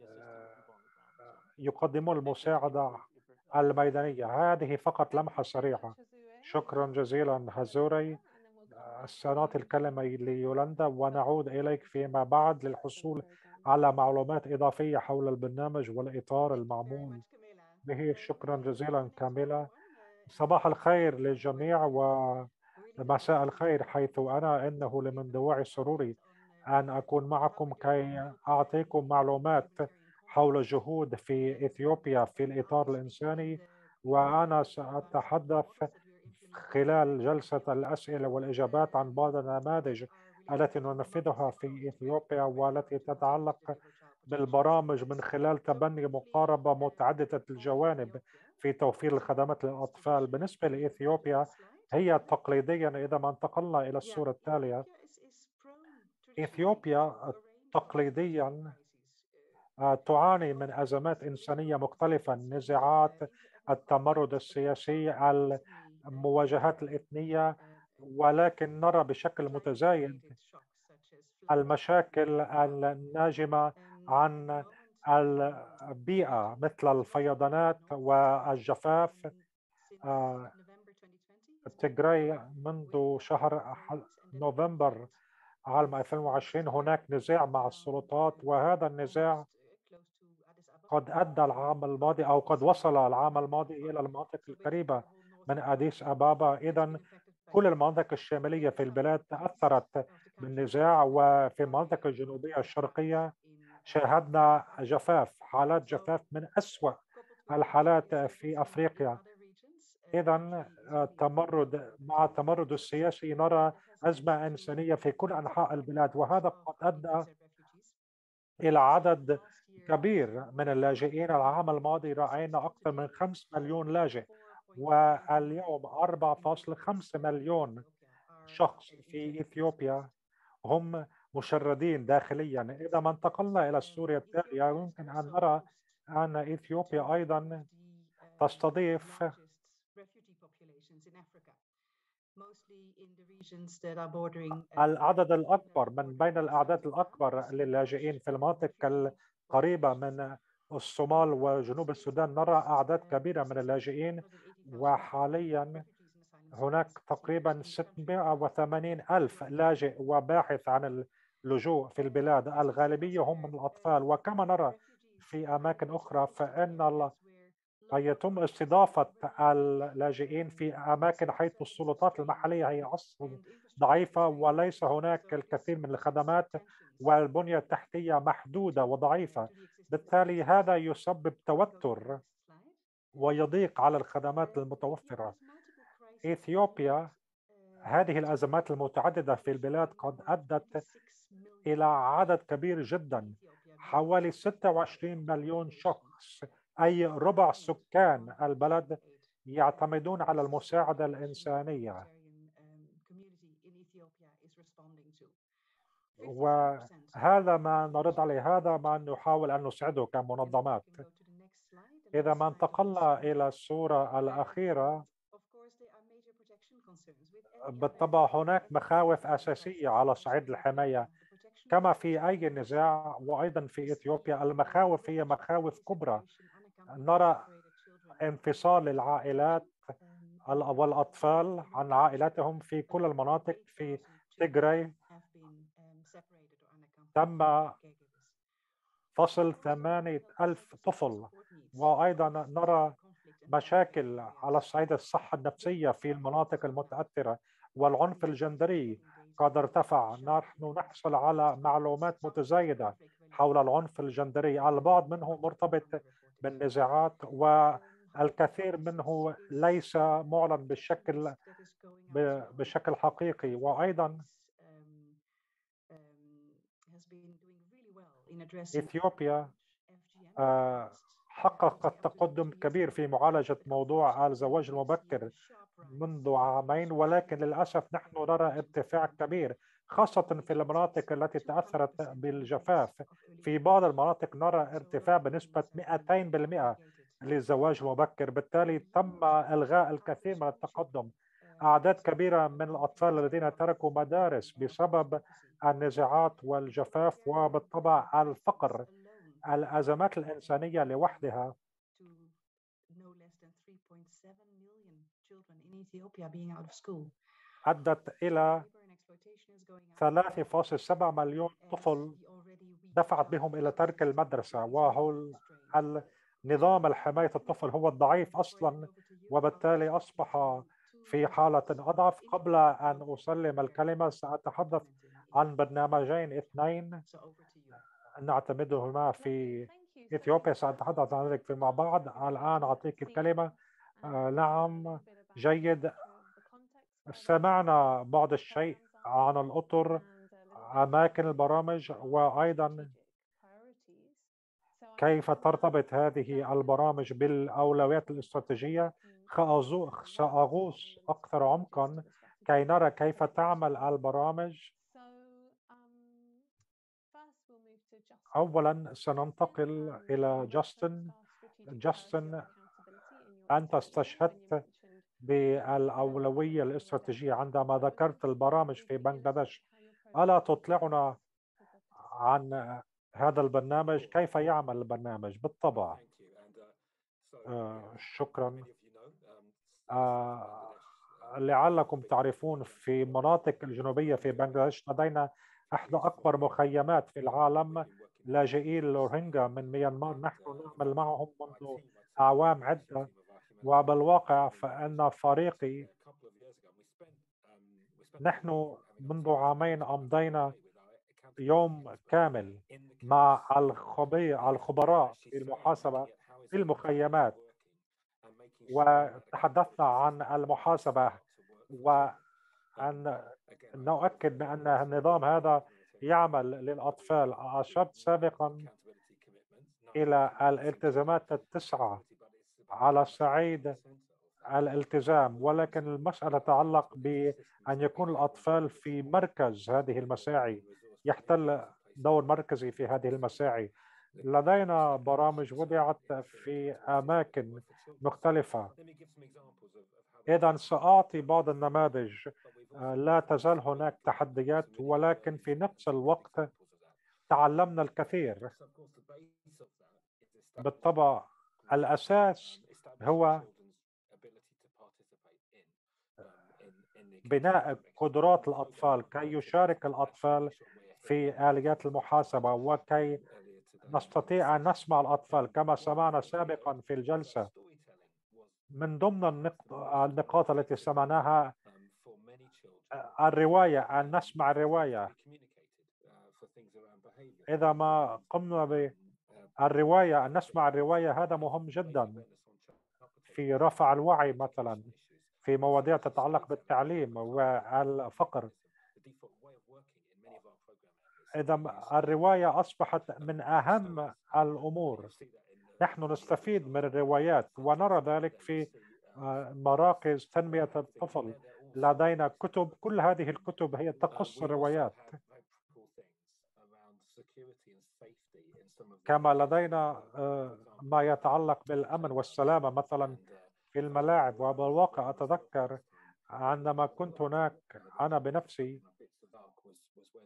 Speaker 4: يقدمون المساعدة الميدانية. هذه فقط لمحة سريعة. شكرا جزيلا هزوري. سنعطي الكلمة ليولندا ونعود إليك فيما بعد للحصول على معلومات إضافية حول البرنامج والإطار المعمول به. شكرا جزيلا كاميلا. صباح الخير للجميع ومساء الخير حيث أنا. إنه لمن دواعي سروري أن أكون معكم كي أعطيكم معلومات حول جهود في إثيوبيا في الإطار الإنساني، وأنا سأتحدث خلال جلسة الأسئلة والإجابات عن بعض النماذج التي ننفذها في إثيوبيا والتي تتعلق بالبرامج من خلال تبني مقاربة متعددة الجوانب في توفير الخدمات للأطفال. بالنسبة لإثيوبيا هي تقليديا، إذا ما انتقلنا إلى الصورة التالية، إثيوبيا تقليديا تعاني من أزمات إنسانية مختلفة، النزاعات، التمرد السياسي، المواجهات الإثنية، ولكن نرى بشكل متزايد المشاكل الناجمة عن البيئة مثل الفيضانات والجفاف. تيغراي منذ شهر نوفمبر عام ألفين وعشرين هناك نزاع مع السلطات، وهذا النزاع قد أدى العام الماضي أو قد وصل العام الماضي إلى المناطق القريبة من أديس أبابا. إذن كل المناطق الشمالية في البلاد تأثرت بالنزاع، وفي المناطق الجنوبية الشرقية شاهدنا جفاف، حالات جفاف من أسوأ الحالات في أفريقيا. إذن التمرد مع التمرد السياسي نرى أزمة إنسانية في كل أنحاء البلاد، وهذا قد أدى إلى عدد كبير من اللاجئين. العام الماضي رأينا أكثر من خمسة مليون لاجئ، واليوم أربعة فاصلة خمسة مليون شخص في إثيوبيا هم مشردين داخليا. إذا ما انتقلنا إلى الصورة التالية يمكن أن نرى أن إثيوبيا أيضا تستضيف العدد الأكبر من بين الأعداد الأكبر للاجئين في المناطق القريبة من الصومال وجنوب السودان. نرى أعداد كبيرة من اللاجئين، وحاليا هناك تقريبا ستمائة وثمانين ألف لاجئ وباحث عن اللجوء في البلاد. الغالبية هم من الأطفال، وكما نرى في أماكن أخرى فإن يتم استضافة اللاجئين في أماكن حيث السلطات المحلية هي أصلا ضعيفة وليس هناك الكثير من الخدمات، والبنية التحتية محدودة وضعيفة. بالتالي هذا يسبب توتر ويضيق على الخدمات المتوفرة. إثيوبيا هذه الأزمات المتعددة في البلاد قد أدت إلى عدد كبير جدا، حوالي ستة وعشرين مليون شخص، أي ربع سكان البلد يعتمدون على المساعدة الإنسانية، وهذا ما نرد عليه، هذا ما نحاول أن نسعده كمنظمات. إذا ما انتقلنا إلى الصورة الأخيرة، بالطبع هناك مخاوف أساسية على صعيد الحماية كما في أي نزاع، وأيضا في إثيوبيا المخاوف هي مخاوف كبرى. نرى انفصال العائلات والأطفال عن عائلاتهم في كل المناطق. في تيغراي تم فصل ثمانية ألف طفل، وأيضا نرى مشاكل على الصعيد الصحة النفسية في المناطق المتأثرة، والعنف الجندري قد ارتفع. نحن نحصل على معلومات متزايدة حول العنف الجندري، البعض منه مرتبط بالنزاعات والكثير منه ليس معلن بالشكل بشكل حقيقي. وأيضا إثيوبيا حققت تقدم كبير في معالجة موضوع الزواج المبكر منذ عامين، ولكن للأسف نحن نرى ارتفاع كبير خاصة في المناطق التي تأثرت بالجفاف. في بعض المناطق نرى ارتفاع بنسبة مئتين بالمئة للزواج المبكر، بالتالي تم إلغاء الكثير من التقدم. أعداد كبيرة من الأطفال الذين تركوا مدارس بسبب النزاعات والجفاف وبالطبع الفقر. الأزمات الإنسانية لوحدها أدت إلى ثلاثة فاصلة سبعة مليون طفل دفعت بهم إلى ترك المدرسة، وهو النظام الحماية الطفل هو الضعيف أصلا، وبالتالي أصبح في حالة أضعف. قبل أن أسلم الكلمة سأتحدث عن برنامجين اثنين نعتمدهما في إثيوبيا، سأتحدث عن ذلك فيما بعد. الآن أعطيك الكلمة. آه نعم، جيد. سمعنا بعض الشيء عن الأطر، أماكن البرامج، وأيضا كيف ترتبط هذه البرامج بالأولويات الاستراتيجية. سأغوص أكثر عمقا كي نرى كيف تعمل البرامج. أولا سننتقل إلى جاستن. جاستن، أنت استشهدت بالأولوية الاستراتيجية عندما ذكرت البرامج في بنغلاديش. ألا تطلعنا عن هذا البرنامج؟ كيف يعمل البرنامج بالطبع؟ آه شكرا. آه لعلكم تعرفون في المناطق الجنوبية في بنغلاديش لدينا إحدى أكبر مخيمات في العالم لاجئي الروهينجا من ميانمار. نحن نعمل معهم منذ أعوام عدة، وبالواقع فإن فريقي نحن منذ عامين أمضينا يوم كامل مع الخبراء في المحاسبة في المخيمات، وتحدثنا عن المحاسبة وأن نؤكد بأن النظام هذا يعمل للأطفال. أشرت سابقا إلى الالتزامات التسعة على صعيد الالتزام، ولكن المسألة تتعلق بأن يكون الأطفال في مركز هذه المساعي، يحتل دور مركزي في هذه المساعي. لدينا برامج وضعت في أماكن مختلفة. إذا سأعطي بعض النماذج. لا تزال هناك تحديات، ولكن في نفس الوقت تعلمنا الكثير. بالطبع الأساس هو بناء قدرات الأطفال كي يشارك الأطفال في آليات المحاسبة، وكي نستطيع أن نسمع الأطفال كما سمعنا سابقا في الجلسة. من ضمن النقاط التي سمعناها الرواية، أن نسمع الرواية. إذا ما قمنا بالرواية، أن نسمع الرواية، هذا مهم جدا في رفع الوعي، مثلا في مواضيع تتعلق بالتعليم والفقر. إذا الرواية أصبحت من أهم الأمور. نحن نستفيد من الروايات ونرى ذلك في مراكز تنمية الطفل. لدينا كتب، كل هذه الكتب هي تقص الروايات. كما لدينا ما يتعلق بالأمن والسلامة مثلا في الملاعب. وبالواقع أتذكر عندما كنت هناك أنا بنفسي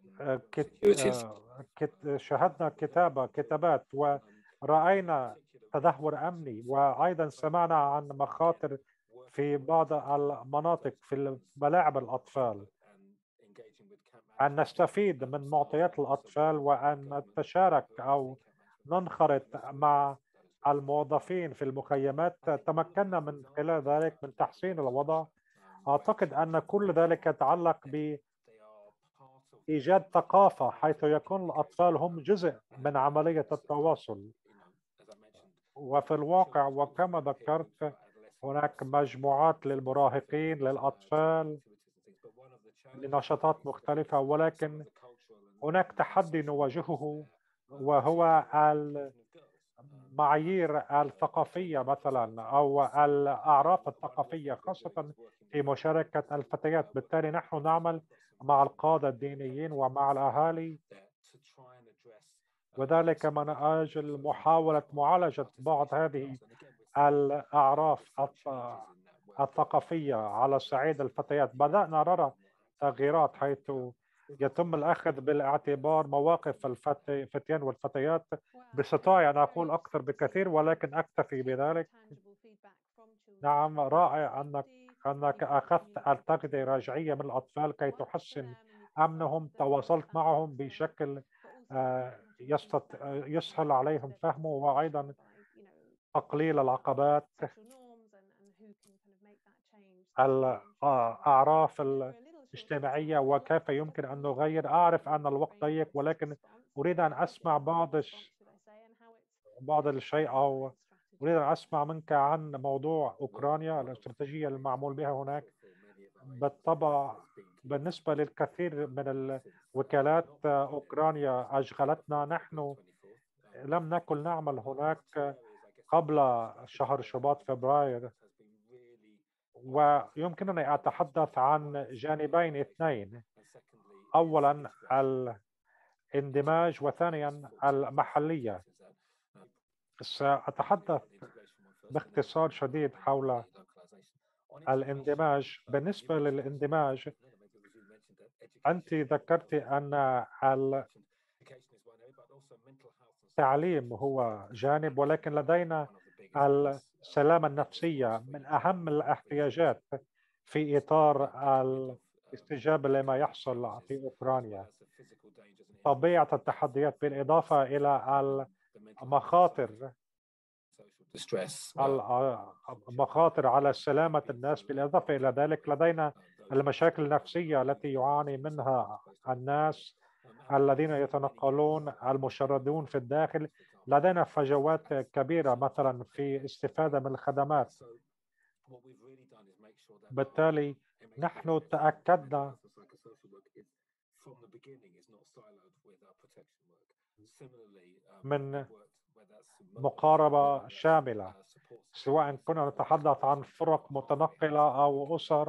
Speaker 4: كت... كت... شاهدنا كتابة كتابات ورأينا تدهور أمني. وأيضا سمعنا عن مخاطر في بعض المناطق في ملاعب الأطفال، أن نستفيد من معطيات الأطفال وأن نتشارك أو ننخرط مع الموظفين في المخيمات. تمكنا من خلال ذلك من تحسين الوضع. أعتقد أن كل ذلك يتعلق بإيجاد ثقافة حيث يكون الأطفال هم جزء من عملية التواصل. وفي الواقع وكما ذكرت هناك مجموعات للمراهقين للأطفال لنشاطات مختلفة، ولكن هناك تحدي نواجهه وهو المعايير الثقافية مثلا أو الأعراف الثقافية خاصة في مشاركة الفتيات. بالتالي نحن نعمل مع القادة الدينيين ومع الأهالي، وذلك من أجل محاولة معالجة بعض هذه الأعراف الثقافية على صعيد الفتيات. بدأنا نرى تغييرات حيث يتم الأخذ بالاعتبار مواقف الفتيان والفتيات. باستطاعي أن أقول أكثر بكثير ولكن أكتفي بذلك. نعم، رائع أنك أنك أخذت التغذية الرجعية من الأطفال كي تحسن أمنهم. تواصلت معهم بشكل يسهل عليهم فهمه، وأيضا تقليل العقبات الأعراف الاجتماعية وكيف يمكن أن نغير. أعرف أن الوقت ضيق ولكن أريد أن أسمع بعض بعض الشيء، أو أريد أن أسمع منك عن موضوع أوكرانيا، الاستراتيجية المعمول بها هناك. بالطبع بالنسبة للكثير من الوكالات أوكرانيا أشغلتنا. نحن لم نكن نعمل هناك قبل شهر شباط فبراير، ويمكنني أتحدث عن جانبين اثنين: أولا الاندماج، وثانيا المحلية. سأتحدث باختصار شديد حول الاندماج. بالنسبة للاندماج، أنت ذكرت أن التعليم هو جانب، ولكن لدينا السلامة النفسية من أهم الاحتياجات في إطار الاستجابة لما يحصل في أوكرانيا. طبيعة التحديات بالإضافة إلى المخاطر المخاطر على سلامة الناس. بالإضافة إلى ذلك لدينا المشاكل النفسية التي يعاني منها الناس الذين يتنقلون، المشردون في الداخل. لدينا فجوات كبيرة مثلا في استفادة من الخدمات. بالتالي نحن تأكدنا من مقاربة شاملة، سواء كنا نتحدث عن فرق متنقلة أو أسر.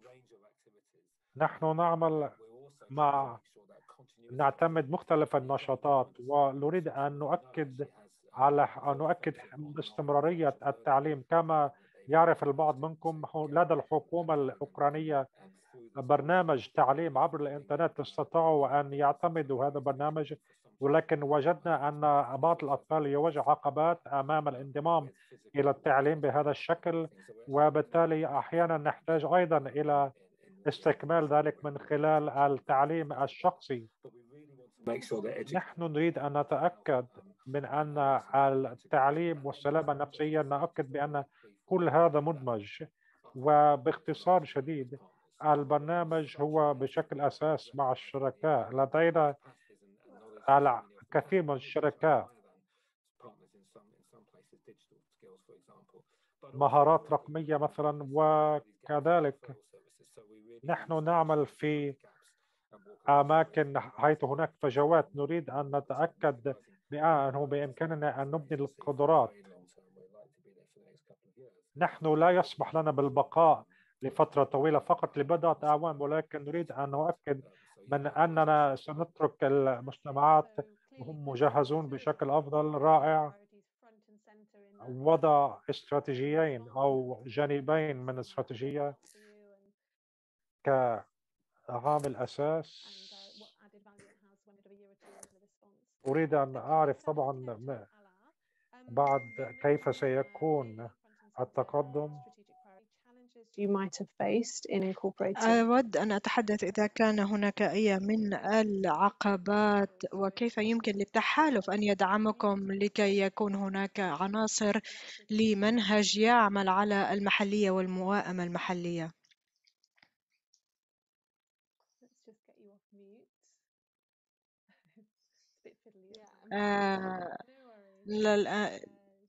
Speaker 4: نحن نعمل مع نعتمد مختلف النشاطات، ونريد أن نؤكد على أن نؤكد استمرارية التعليم. كما يعرف البعض منكم، لدى الحكومة الأوكرانية برنامج تعليم عبر الإنترنت. استطاعوا أن يعتمدوا هذا البرنامج، ولكن وجدنا أن بعض الأطفال يواجه عقبات أمام الانضمام إلى التعليم بهذا الشكل، وبالتالي أحيانا نحتاج أيضا إلى استكمال ذلك من خلال التعليم الشخصي. نحن نريد أن نتأكد من أن التعليم والسلامة النفسية، نأكد بأن كل هذا مدمج. وباختصار شديد، البرنامج هو بشكل أساس مع الشركاء. لدينا الكثير من الشركاء مهارات رقمية مثلا، وكذلك نحن نعمل في أماكن حيث هناك فجوات. نريد أن نتأكد بأنه بإمكاننا أن نبني القدرات. نحن لا يسمح لنا بالبقاء لفترة طويلة فقط لبضعة أعوام، ولكن نريد أن نؤكد من أننا سنترك المجتمعات وهم مجهزون بشكل أفضل. رائع. وضع استراتيجيين أو جانبين من الاستراتيجية كعامل أساس. أريد أن أعرف طبعا بعد كيف سيكون التقدم.
Speaker 2: أود أن أتحدث إذا كان هناك أي من العقبات وكيف يمكن للتحالف أن يدعمكم لكي يكون هناك عناصر لمنهج يعمل على المحلية والموائمة المحلية. آه لا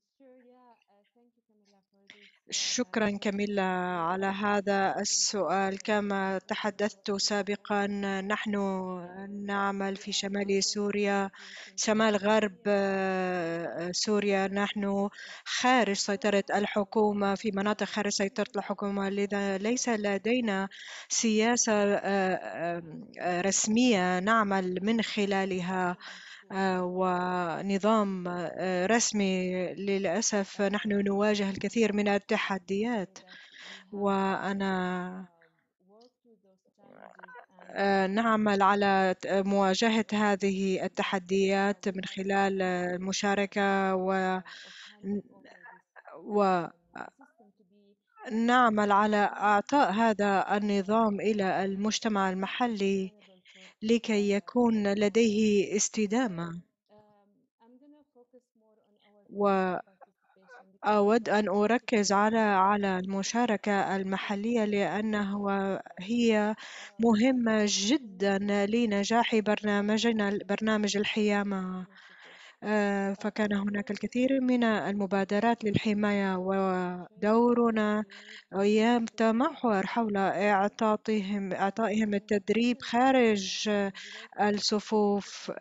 Speaker 2: شكرا كاميلا على هذا السؤال. كما تحدثت سابقا، نحن نعمل في شمال سوريا، شمال غرب سوريا. نحن خارج سيطرة الحكومة، في مناطق خارج سيطرة الحكومة، لذا ليس لدينا سياسة رسمية نعمل من خلالها ونظام رسمي. للأسف نحن نواجه الكثير من التحديات، وأنا نعمل على مواجهة هذه التحديات من خلال المشاركة و ونعمل على إعطاء هذا النظام إلى المجتمع المحلي لكي يكون لديه استدامة. وأود أن أركز على على المشاركة المحلية، لأنه هي مهمة جدا لنجاح برنامجنا برنامج الحيامة. فكان هناك الكثير من المبادرات للحماية، ودورنا يتمحور حول إعطائهم إعطائهم التدريب خارج الصفوف.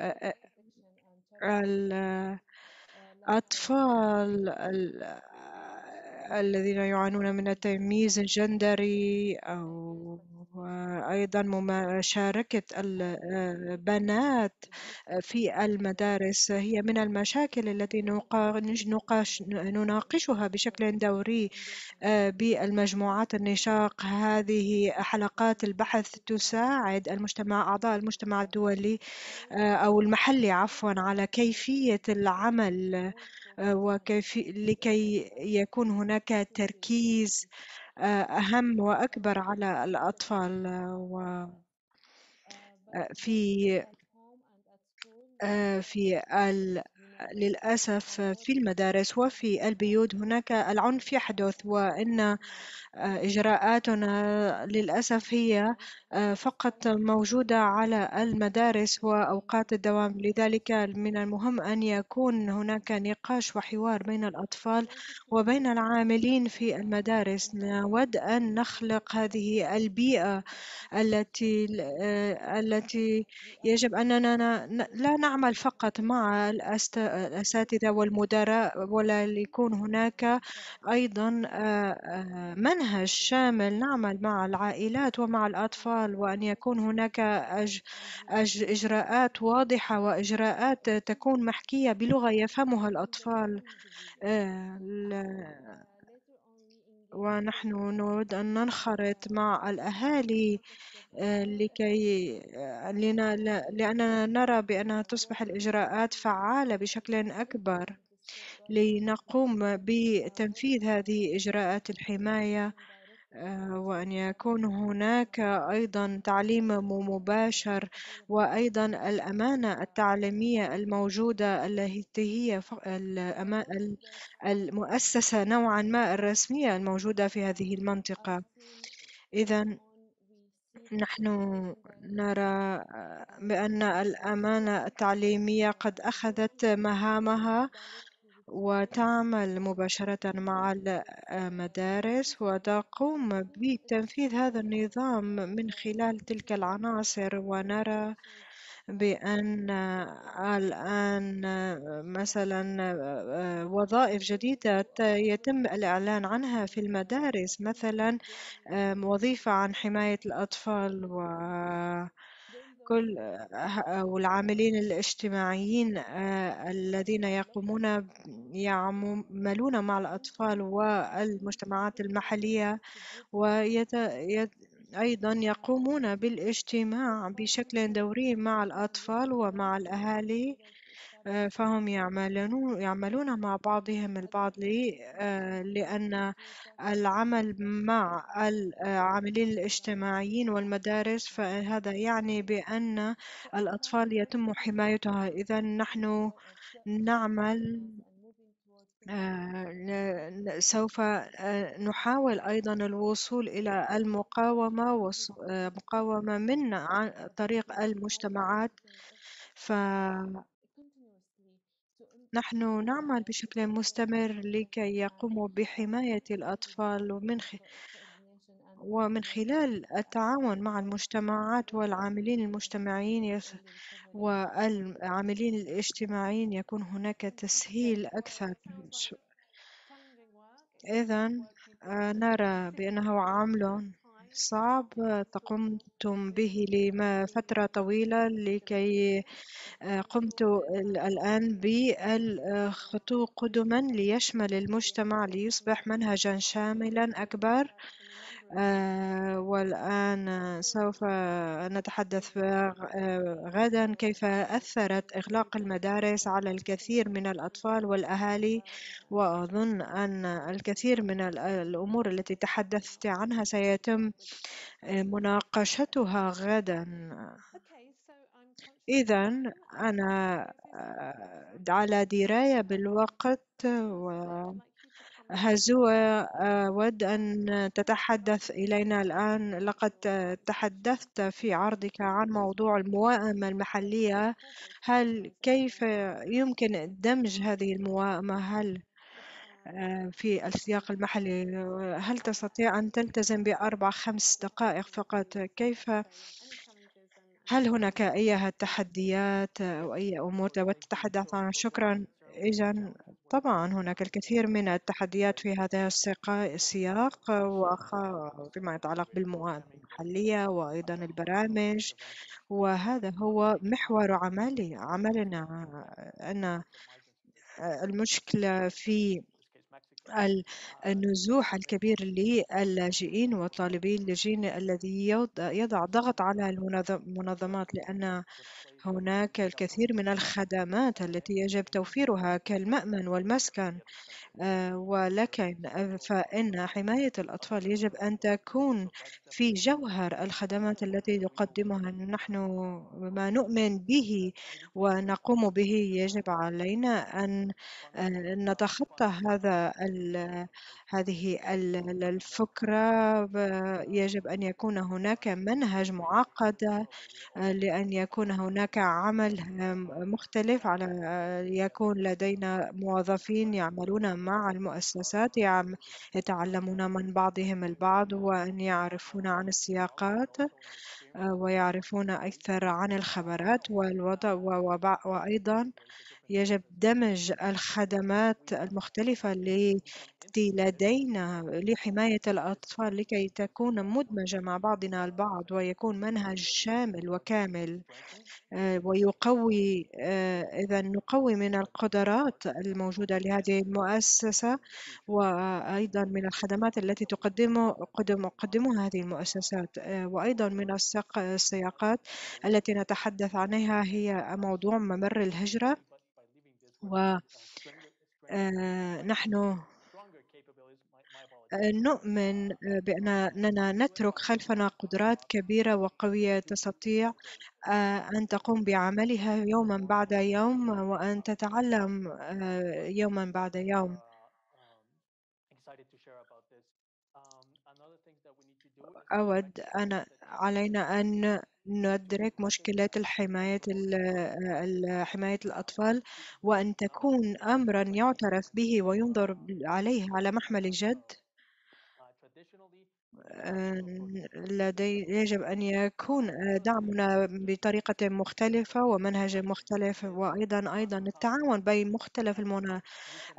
Speaker 2: الأطفال الذين يعانون من التمييز الجندري، أو أيضا مشاركة البنات في المدارس، هي من المشاكل التي نناقشها بشكل دوري بالمجموعات النشاق. هذه حلقات البحث تساعد المجتمع أعضاء المجتمع الدولي أو المحلي عفوا على كيفية العمل وكيف لكي يكون هناك تركيز أهم وأكبر على الأطفال. وفي في للأسف في المدارس وفي البيوت هناك العنف يحدث، وإن إجراءاتنا للأسف هي فقط موجودة على المدارس وأوقات الدوام. لذلك من المهم أن يكون هناك نقاش وحوار بين الأطفال وبين العاملين في المدارس. نود أن نخلق هذه البيئة التي التي يجب أننا لا نعمل فقط مع الأساتذة والمدراء، ولا يكون هناك أيضا منهج شامل نعمل مع العائلات ومع الأطفال، وأن يكون هناك أج أج إجراءات واضحة وإجراءات تكون محكية بلغة يفهمها الأطفال. ونحن نود أن ننخرط مع الأهالي لكي لأننا نرى بأنها تصبح الإجراءات فعالة بشكل أكبر لنقوم بتنفيذ هذه إجراءات الحماية، وأن يكون هناك أيضا تعليم مباشر، وأيضا الأمانة التعليمية الموجودة التي هي المؤسسة نوعا ما الرسمية الموجودة في هذه المنطقة. إذن نحن نرى بأن الأمانة التعليمية قد أخذت مهامها وتعمل مباشرة مع المدارس وتقوم بتنفيذ هذا النظام من خلال تلك العناصر. ونرى بأن الآن مثلا وظائف جديدة يتم الإعلان عنها في المدارس، مثلا وظيفة عن حماية الأطفال وكل والعاملين الاجتماعيين الذين يقومون يعملون مع الأطفال والمجتمعات المحلية، وأيضا يقومون بالاجتماع بشكل دوري مع الأطفال ومع الأهالي فهم يعملون يعملون مع بعضهم البعض لأن العمل مع العاملين الاجتماعيين والمدارس فهذا يعني بأن الأطفال يتم حمايتها. إذا نحن نعمل سوف نحاول أيضا الوصول إلى المقاومة مقاومة من عن طريق المجتمعات. فنحن نعمل بشكل مستمر لكي يقوموا بحماية الأطفال ومن ومن خلال التعاون مع المجتمعات والعاملين المجتمعيين والعاملين الاجتماعيين يكون هناك تسهيل أكثر. إذن نرى بأنه عمل صعب قمتم به لفترة طويلة لكي قمت الآن بالخطو قدما ليشمل المجتمع ليصبح منهجا شاملا أكبر. والآن سوف نتحدث غدا كيف أثرت إغلاق المدارس على الكثير من الأطفال والأهالي، وأظن أن الكثير من الأمور التي تحدثت عنها سيتم مناقشتها غدا. إذن أنا على دراية بالوقت وهزوة أود أن تتحدث إلينا الآن. لقد تحدثت في عرضك عن موضوع الموائمة المحلية. هل كيف يمكن دمج هذه الموائمة هل في السياق المحلي؟ هل تستطيع أن تلتزم بأربع خمس دقائق فقط؟ كيف هل هناك أي تحديات أو أي أمور تود تتحدث عنها؟ شكرا. إذن طبعا هناك الكثير من التحديات في هذا السياق وفيما يتعلق بالمواد المحلية وأيضا البرامج، وهذا هو محور عملي عملنا. أن المشكلة في النزوح الكبير للاجئين وطالبي اللاجئين الذي يضع ضغط على المنظمات، لأن هناك الكثير من الخدمات التي يجب توفيرها كالمأمن والمسكن، ولكن فإن حماية الأطفال يجب أن تكون في جوهر الخدمات التي تقدمها. نحن ما نؤمن به ونقوم به يجب علينا أن نتخطى هذا هذه الفكرة. يجب أن يكون هناك منهج معقد، لأن يكون هناك عمل مختلف، على يكون لدينا موظفين يعملون مع المؤسسات يتعلمون من بعضهم البعض وأن يعرفون عن السياقات ويعرفون أكثر عن الخبرات والوضع. وأيضا يجب دمج الخدمات المختلفة التي لدينا لحماية الأطفال لكي تكون مدمجة مع بعضنا البعض ويكون منهج شامل وكامل ويقوي. إذا نقوي من القدرات الموجودة لهذه المؤسسة وأيضا من الخدمات التي تقدم تقدمها هذه المؤسسات، وأيضا من السياقات التي نتحدث عنها هي موضوع ممر الهجرة. ونحن نؤمن بأننا نترك خلفنا قدرات كبيرة وقوية تستطيع أن تقوم بعملها يوما بعد يوم وأن تتعلم يوما بعد يوم. أود أن علينا أن ندرك مشكلات الحماية حماية الأطفال وأن تكون أمرا يعترف به وينظر عليه على محمل جد. لدي يجب أن يكون دعمنا بطريقة مختلفة ومنهج مختلف، وأيضا أيضا التعاون بين مختلف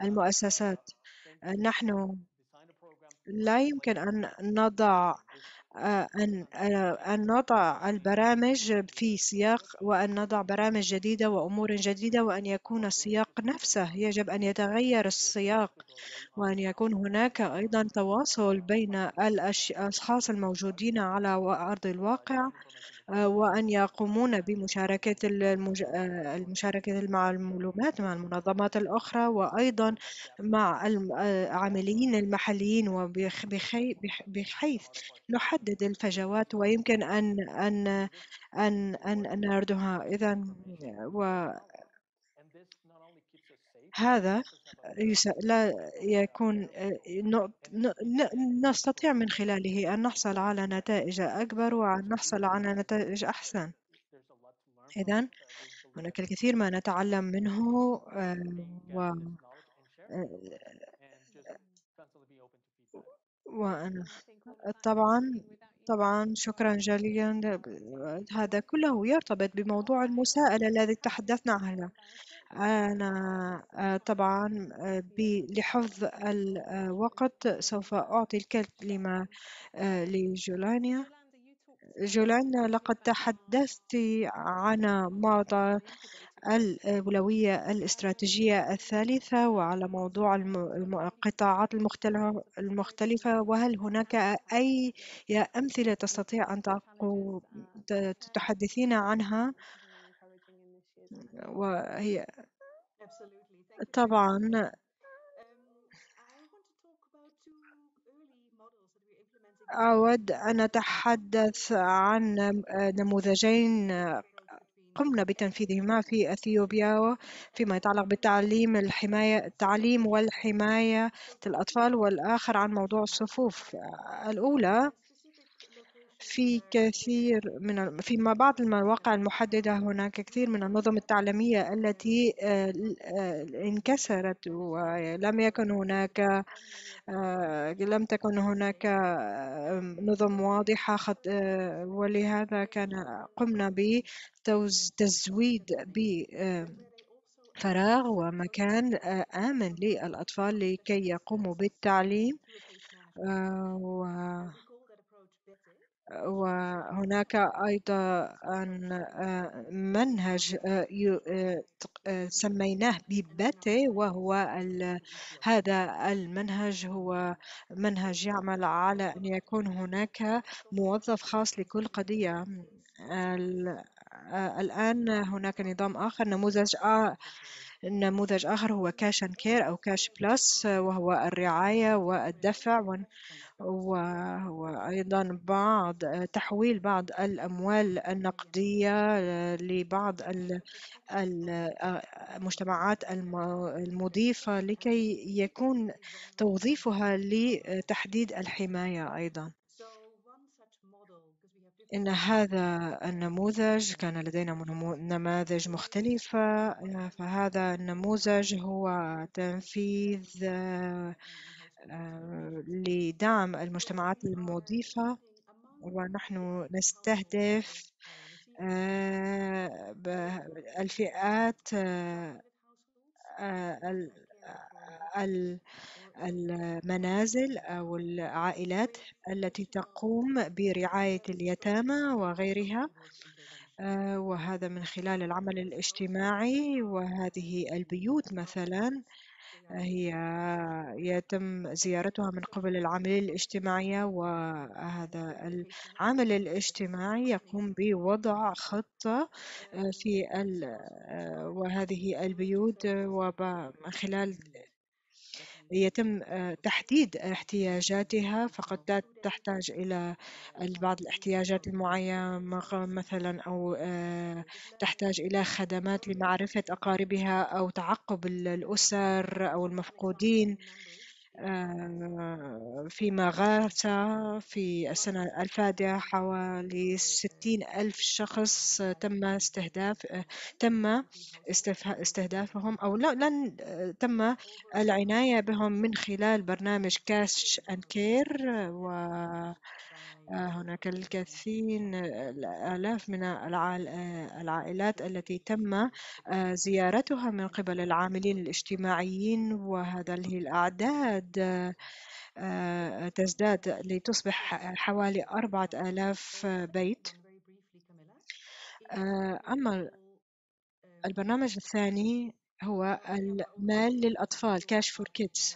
Speaker 2: المؤسسات. نحن لا يمكن أن نضع أن أن نضع البرامج في سياق، وأن نضع برامج جديدة وأمور جديدة، وأن يكون السياق نفسه يجب أن يتغير السياق، وأن يكون هناك أيضا تواصل بين الأشخاص الموجودين على أرض الواقع، وأن يقومون بمشاركة المج... المشاركة مع المعلومات مع المنظمات الأخرى، وأيضا مع العاملين المحليين، وبحيث نحدد الفجوات ويمكن أن أن أن أن, أن نردها. إذا وهذا لا يكون نستطيع من خلاله أن نحصل على نتائج أكبر وأن نحصل على نتائج أحسن. إذن هناك الكثير ما نتعلم منه، و وأنا طبعا طبعا شكرا جزيلا. هذا كله يرتبط بموضوع المساءلة الذي تحدثنا عنه. أنا طبعا لحفظ الوقت سوف أعطي الكلمة لجولانيا. جولانا، لقد تحدثت عن موضوع الأولوية الاستراتيجية الثالثة وعلى موضوع القطاعات المختلفة، وهل هناك أي أمثلة تستطيع أن تحدثين عنها؟ وهي طبعا أود أن أتحدث عن نموذجين قمنا بتنفيذهما في أثيوبيا فيما يتعلق بالتعليم الحماية التعليم والحماية الأطفال، والآخر عن موضوع الصفوف. الأولى في كثير من فيما بعض المواقع المحددة هناك كثير من النظم التعليمية التي انكسرت، ولم يكن هناك لم تكن هناك نظم واضحة، ولهذا كان قمنا بتزويد بفراغ ومكان آمن للأطفال لكي يقوموا بالتعليم. و وهناك أيضا منهج سميناه بباتي، وهو هذا المنهج هو منهج يعمل على أن يكون هناك موظف خاص لكل قضية. الآن هناك نظام آخر، نموذج آه نموذج آخر هو كاش أند كير أو كاش بلس، وهو الرعاية والدفع، وأيضا بعض تحويل بعض الأموال النقدية لبعض المجتمعات المضيفة لكي يكون توظيفها لتحديد الحماية. أيضا إن هذا النموذج كان لدينا نماذج مختلفة، فهذا النموذج هو تنفيذ لدعم المجتمعات المضيفة، ونحن نستهدف الفئات المنازل أو العائلات التي تقوم برعاية اليتامى وغيرها، وهذا من خلال العمل الاجتماعي. وهذه البيوت مثلا هي يتم زيارتها من قبل العاملين الاجتماعية، وهذا العامل الاجتماعي يقوم بوضع خطة في وهذه البيوت، ومن خلال يتم تحديد احتياجاتها، فقد تحتاج إلى بعض الاحتياجات المعينة مثلا، أو تحتاج إلى خدمات لمعرفة أقاربها أو تعقب الأسر أو المفقودين. في مغاسة في السنة الفادية حوالي ستين ألف شخص تم استهداف تم استهدافهم أو لا لن تم العناية بهم من خلال برنامج كاش أند كير. وهناك الكثير الآلاف من العائلات التي تم زيارتها من قبل العاملين الاجتماعيين، وهذه الأعداد تزداد تزداد لتصبح حوالي أربعة آلاف بيت. أما البرنامج الثاني هو المال للأطفال Cash for Kids.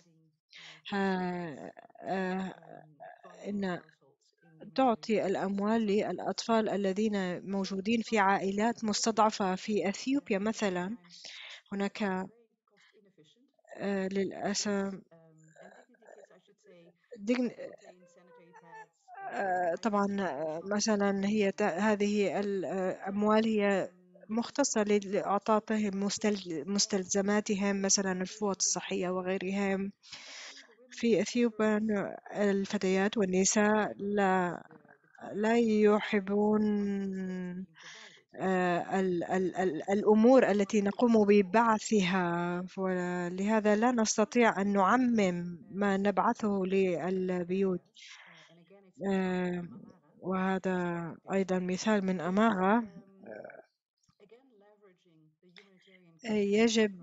Speaker 2: إن تعطي الأموال للأطفال الذين موجودين في عائلات مستضعفة في أثيوبيا مثلا. هناك للأسف طبعا مثلا هي هذه الأموال هي مختصة لإعطائهم مستلزماتهم مثلا الفوط الصحية وغيرهم. في أثيوبيا الفتيات والنساء لا لا يحبون ال ال ال الأمور التي نقوم ببعثها، ولهذا لا نستطيع أن نعمم ما نبعثه للبيوت. وهذا أيضا مثال من أمارة. يجب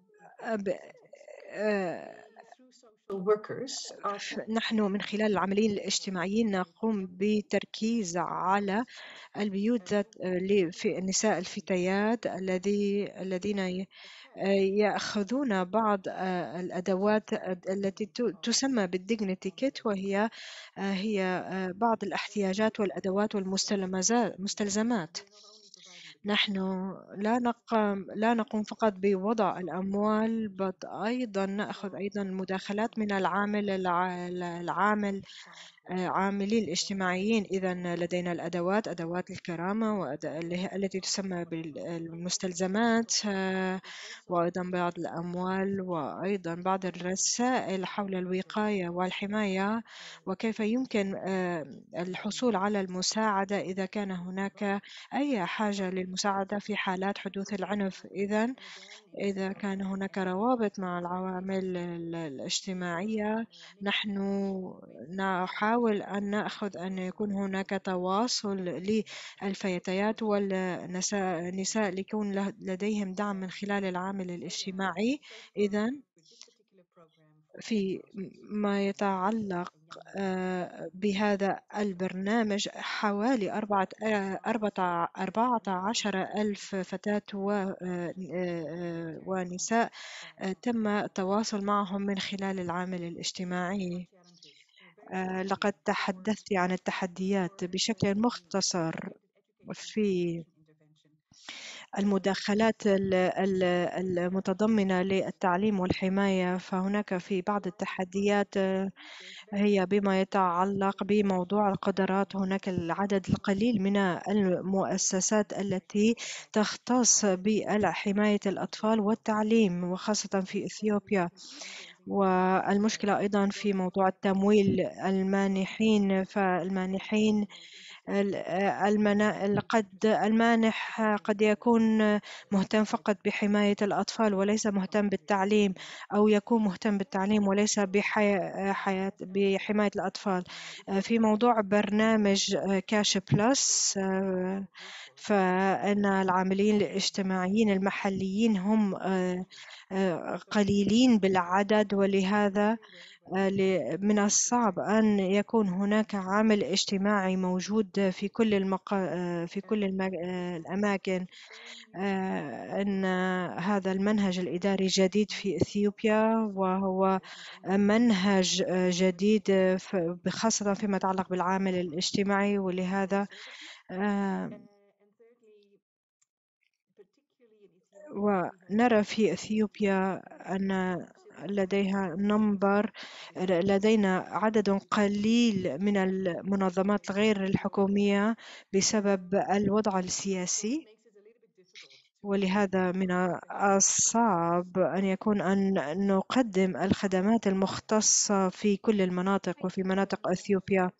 Speaker 2: نحن من خلال العاملين الاجتماعيين نقوم بتركيز على البيوت ذات في النساء الفتيات الذي الذين يأخذون بعض الأدوات التي تسمى بالديجنيتي كيت، وهي هي بعض الاحتياجات والأدوات والمستلزمات. نحن لا نقوم لا نقوم فقط بوضع الأموال، بل أيضا نأخذ أيضا مداخلات من العامل العامل عاملين الاجتماعيين. إذا لدينا الأدوات، أدوات الكرامة التي تسمى بالمستلزمات، وأيضا بعض الأموال، وأيضا بعض الرسائل حول الوقاية والحماية وكيف يمكن الحصول على المساعدة إذا كان هناك أي حاجة للمساعدة في حالات حدوث العنف. إذا إذا كان هناك روابط مع العوامل الاجتماعية، نحن نحاول أن نأخذ أن يكون هناك تواصل للفتيات والنساء ليكون لديهم دعم من خلال العامل الاجتماعي. إذا في ما يتعلق بهذا البرنامج حوالي أربعة عشر ألف فتاة ونساء تم التواصل معهم من خلال العامل الاجتماعي. لقد تحدثت عن التحديات بشكل مختصر في المداخلات المتضمنة للتعليم والحماية. فهناك في بعض التحديات هي بما يتعلق بموضوع القدرات. هناك العدد القليل من المؤسسات التي تختص بحماية الأطفال والتعليم، وخاصة في إثيوبيا. والمشكلة أيضا في موضوع التمويل. المانحين فالمانحين المنا... قد المانح قد يكون مهتم فقط بحماية الأطفال وليس مهتم بالتعليم، أو يكون مهتم بالتعليم وليس بحي... حياة... بحماية الأطفال. في موضوع برنامج كاش بلس، فإن العاملين الاجتماعيين المحليين هم قليلين بالعدد، ولهذا من الصعب أن يكون هناك عامل اجتماعي موجود في كل المق... في كل المج... الأماكن. أن هذا المنهج الإداري جديد في إثيوبيا، وهو منهج جديد خاصة فيما يتعلق بالعامل الاجتماعي، ولهذا ونرى في إثيوبيا أن لديها نمبر لدينا عدد قليل من المنظمات غير الحكومية بسبب الوضع السياسي، ولهذا من الصعب أن يكون أن نقدم الخدمات المختصة في كل المناطق وفي مناطق إثيوبيا.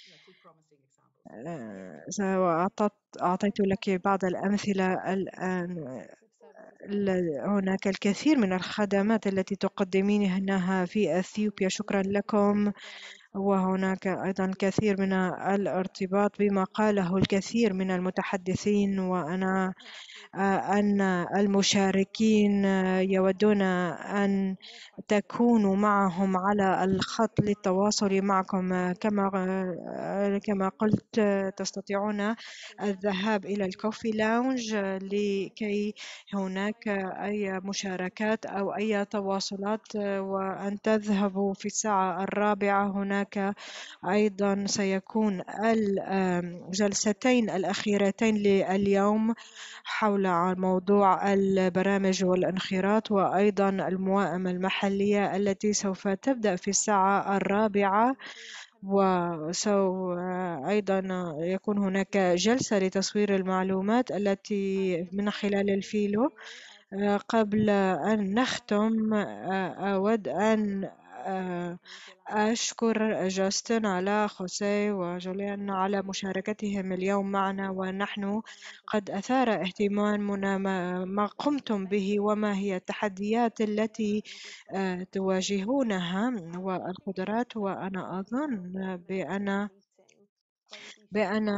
Speaker 2: أعطيت لك بعض الأمثلة الآن. هناك الكثير من الخدمات التي تقدمينها في أثيوبيا. شكرا لكم، وهناك أيضا كثير من الارتباط بما قاله الكثير من المتحدثين، وأنا أن المشاركين يودون أن تكونوا معهم على الخط للتواصل معكم. كما كما قلت تستطيعون الذهاب إلى الكوفي لاونج لكي هناك أي مشاركات أو أي تواصلات، وأن تذهبوا في الساعة الرابعة. هناك أيضا سيكون الجلستين الأخيرتين لليوم حول موضوع البرامج والانخراط، وأيضا الموائمة المحلية التي سوف تبدأ في الساعة الرابعة. وسوف أيضا يكون هناك جلسة لتصوير المعلومات التي من خلال الفيلو. قبل أن نختم أود أن أشكر جاستن على خوسيه وجوليان على مشاركتهم اليوم معنا، ونحن قد أثار اهتمامنا ما قمتم به وما هي التحديات التي تواجهونها والقدرات. وأنا أظن بأن بأن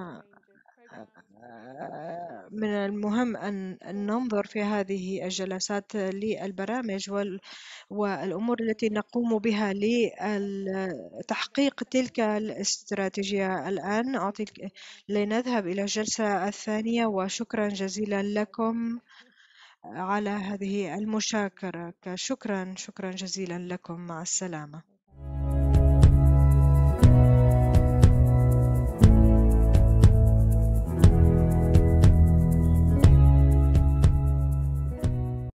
Speaker 2: من المهم أن ننظر في هذه الجلسات للبرامج والأمور التي نقوم بها لتحقيق تلك الاستراتيجية. الآن أعطيك لنذهب إلى الجلسة الثانية، وشكرا جزيلا لكم على هذه المشاركة. شكرا شكرا جزيلا لكم. مع السلامة.